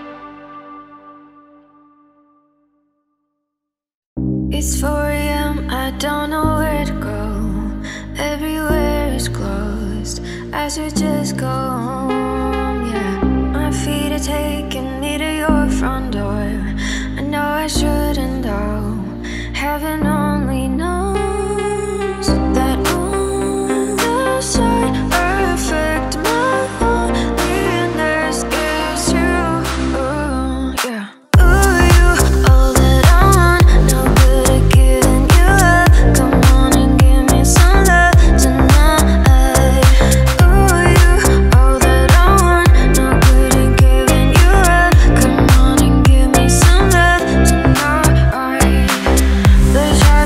It's 4 AM, I don't know where to go. Everywhere is closed, I should just go home, yeah. My feet are taking me to your front door. I know I shouldn't though. Heaven only knows that on the side affect my loneliness is you, yeah. Ooh, you all that I want, no good at giving you up. Come on and give me some love tonight. Ooh, you all that I want, no good at giving you up. Come on and give me some love tonight. The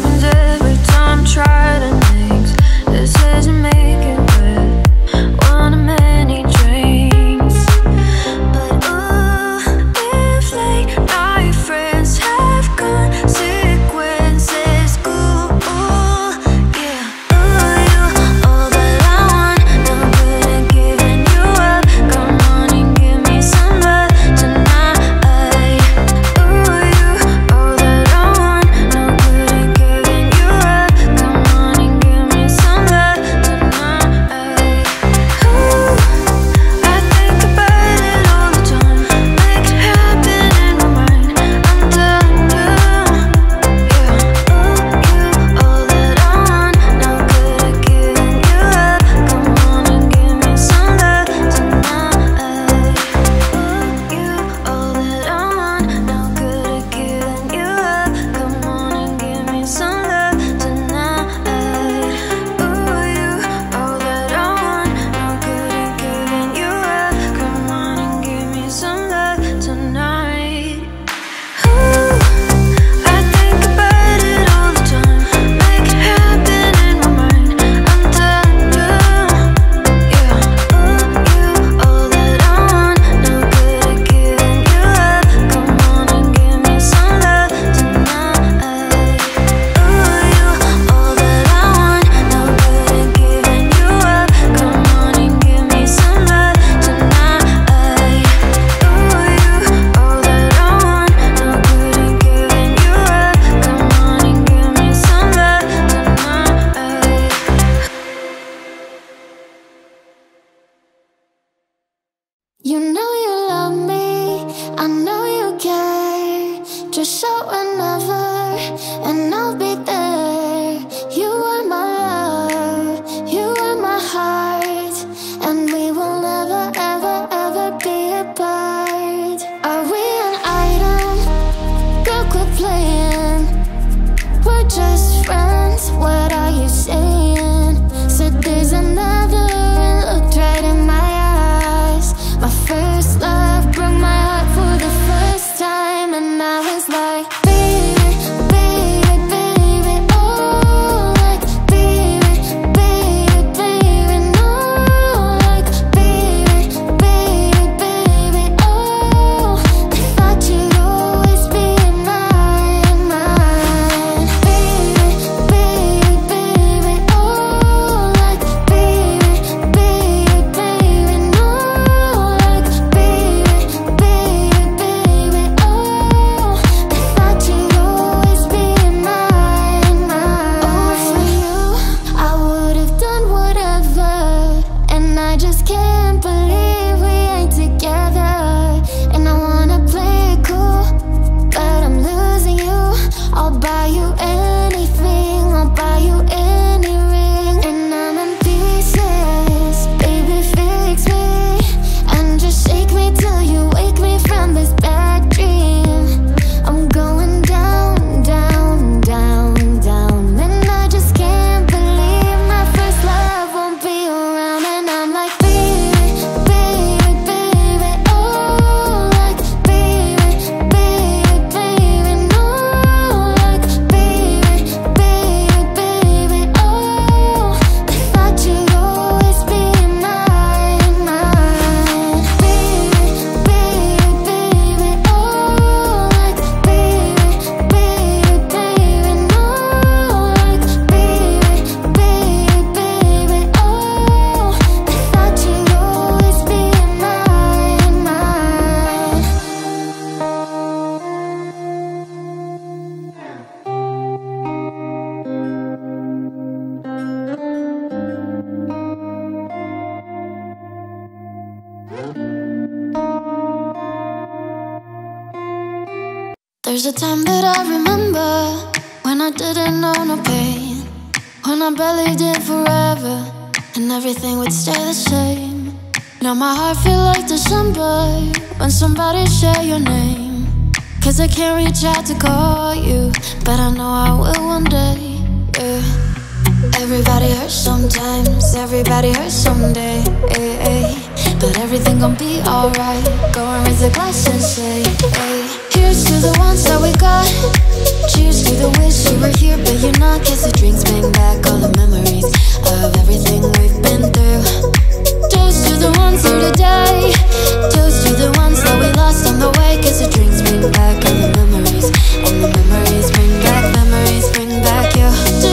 There's a time that I remember when I didn't know no pain, when I believed in forever and everything would stay the same. Now my heart feels like December when somebody share your name. Cause I can't reach out to call you, but I know I will one day, yeah. Everybody hurts sometimes, everybody hurts someday, but everything gon' be alright. Go and raise a glass and say, hey. Here's to the ones that we got. Cheers to the wish you were here but you're not. Cause the drinks bring back all the memories of everything we've been through. Toast to the ones here today. Toast to the ones that we lost on the way. Cause the drinks bring back all the memories, and the memories bring back you.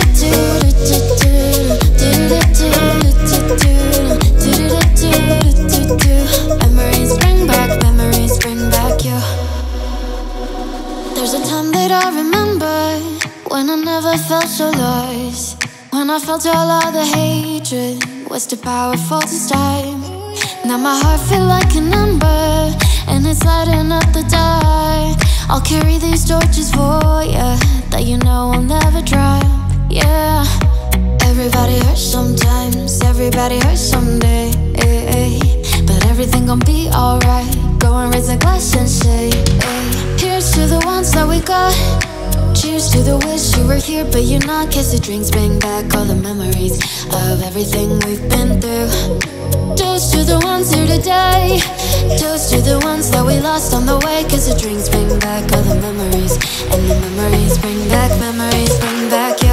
Memories bring back you. There's a time that I remember when I never felt so lost, when I felt all of the hatred was too powerful to stop. Now my heart feels like an ember and it's lighting up the dark. I'll carry these torches for you that you know will never drop, yeah. Everybody hurts sometimes, everybody hurts someday, but everything gon' be alright. Go and raise a glass and say, hey. Here's to the ones that we got. Cheers to the wish you were here but you're not. Cause the drinks bring back all the memories of everything we've been through. Toast to the ones here today. Toast to the ones that we lost on the way. Cause the drinks bring back all the memories, and the memories bring back you. Memories bring back you.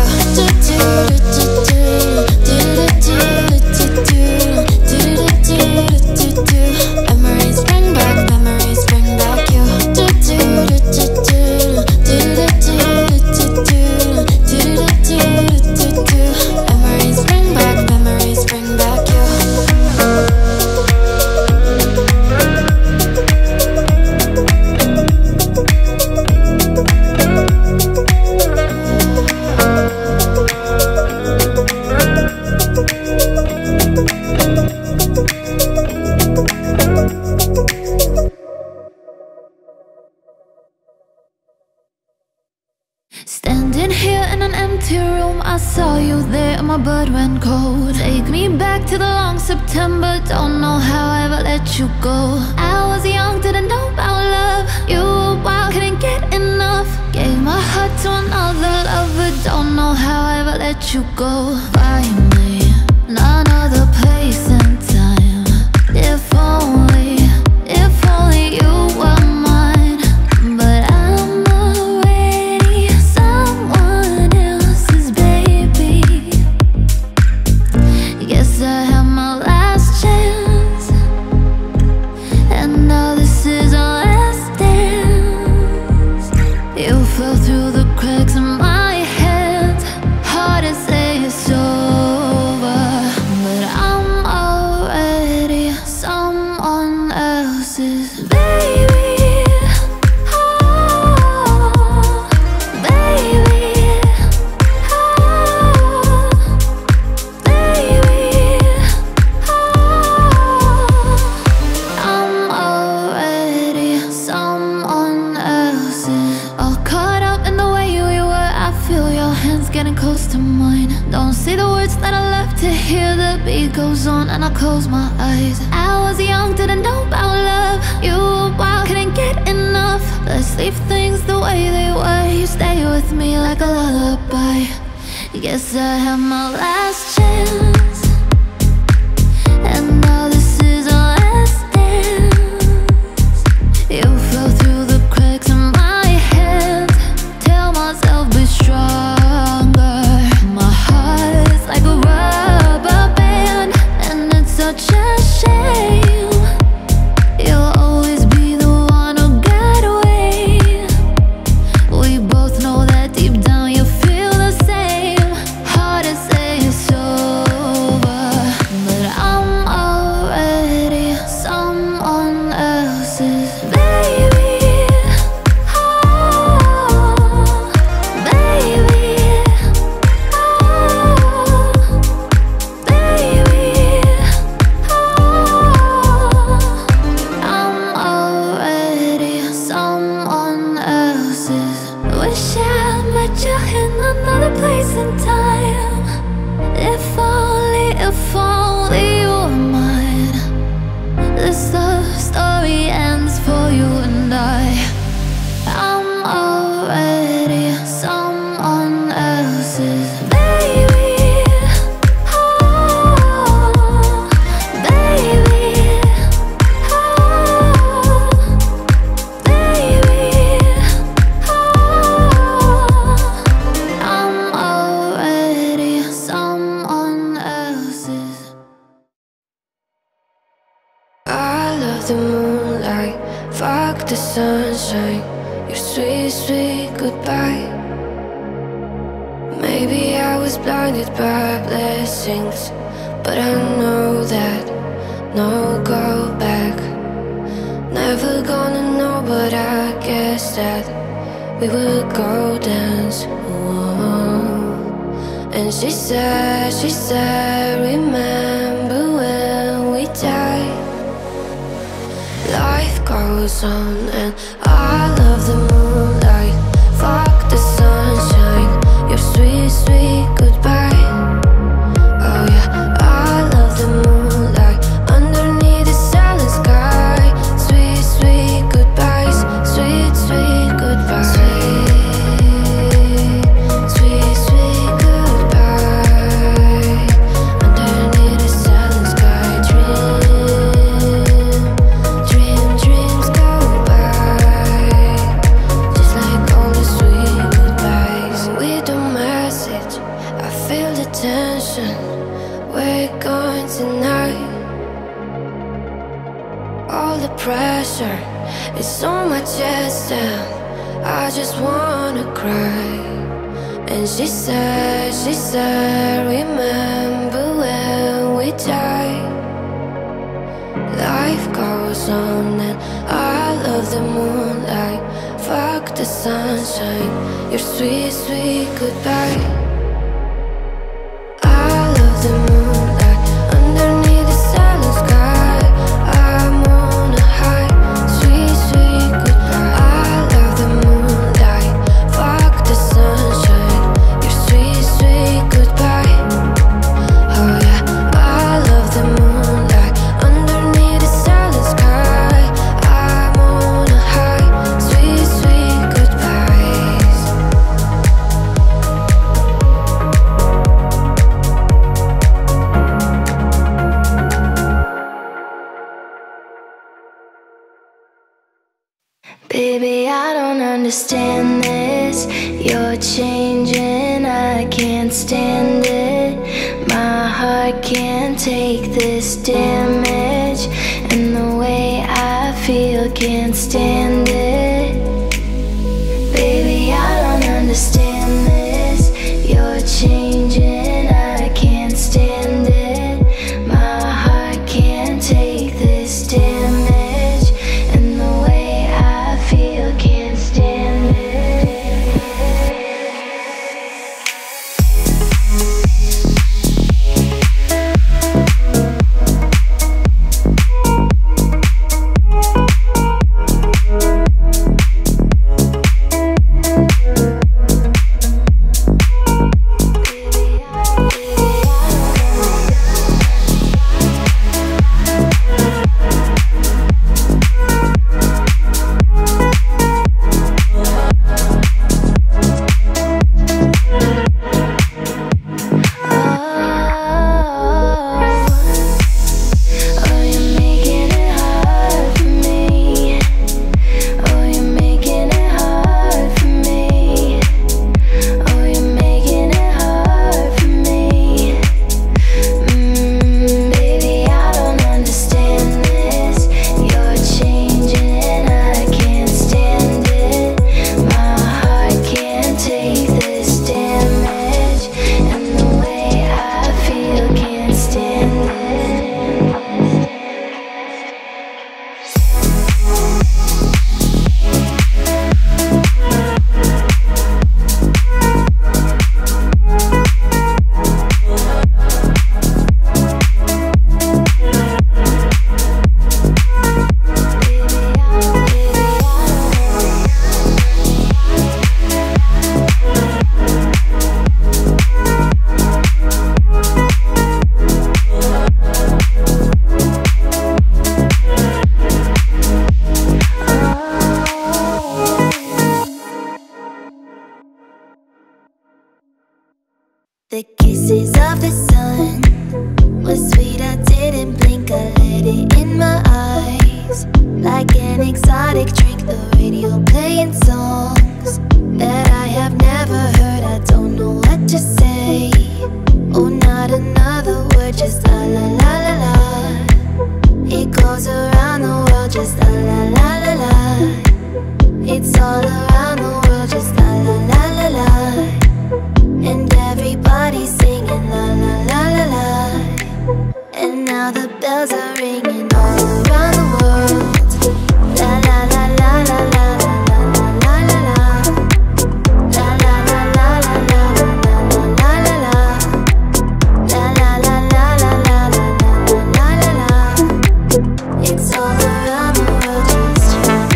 Standing here in an empty room, I saw you there and my blood went cold. Take me back to the long September, don't know how I ever let you go. I was young, didn't know about love. You were wild, couldn't get enough. Gave my heart to another lover, don't know how I ever let you go. Find me none other place and time. If only you were mine. But I'm already someone else's baby. Guess I had my last chance, and now this is our last dance. You fell through the cracks in my hands. Hard to say it's over, but I'm already someone else's baby. Don't say the words that I love to hear. The beat goes on and I close my eyes. I was young, didn't know about love. You were wild, couldn't get enough. Let's leave things the way they were. You stay with me like a lullaby. Guess I had my last chance, and now this is our last dance. You fell through the cracks in my hands. Tell myself be stronger. My heart is like a rubber band, and it's such a shame. You'll always be the one who got away. We both know that deep down you feel the same. Hard to say it's so fuck the sunshine, your sweet, sweet goodbye. Maybe I was blinded by blessings, but I know that no go back. Never gonna know, but I guess that we would go dance. Whoa. And she said, remember when we die. Life goes on and I love the moonlight. Fuck the sunshine, your sweet, sweet goodbye. Oh yeah, I love the moonlight underneath the silent sky. Sweet, sweet goodbyes, sweet, sweet goodbyes. Sweet, sweet goodbye. Underneath the silent sky, dreams go by. Just like all the sweet goodbyes. With the message, I feel the tension. We're going tonight. All the pressure is on my chest and I just wanna cry. And she said, remember when we die. Life goes on and I love the moonlight. Fuck the sunshine, your sweet, sweet goodbye. I love the moonlight underneath the silent sky. I'm on a high, sweet, sweet goodbye. I love the moonlight. Fuck the sunshine, your sweet, sweet goodbye. Oh yeah, I love the moonlight underneath the silent sky. I'm on a high, sweet, sweet goodbyes. Baby, I don't understand this. You're changing, I can't stand it. My heart can't take this damage, and the way I feel can't stand it. Baby, I don't understand this. You're changing, I can't stand it. My heart can't take this damage, and the way I feel can't stand it. The kisses of the sun was sweet, I didn't blink, I let it in my eyes. Like an exotic drink, the radio playing songs that I have never heard, I don't know what to say. Oh, not another word, just la la la la la. It goes around the world, just la la la la la. It's all around the world, just la la la la la. And everybody's singing la la la la la. And now the bells are ringing all around the world. La la la la la la la la la la la. La la la la la la la la la la la. La la la la la la la la la la. It's all around the world, just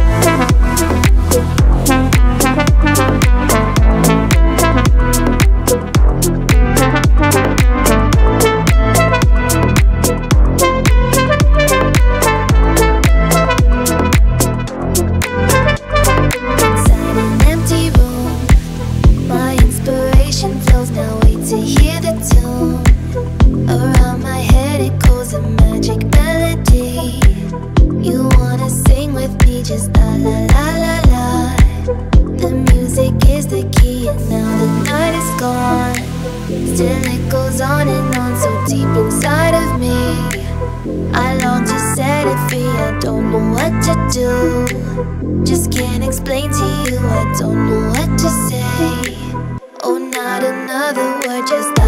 inside an empty room. My inspiration flows, now wait to hear the tune. Around my head it goes a magic melody. You wanna sing with me, just la la la la la. The music is the key and now the night is gone. Still it goes on and on, so deep inside of me. I long to set it free, I don't know what to do. Just can't explain to you, I don't know what to say. Oh, not another word, just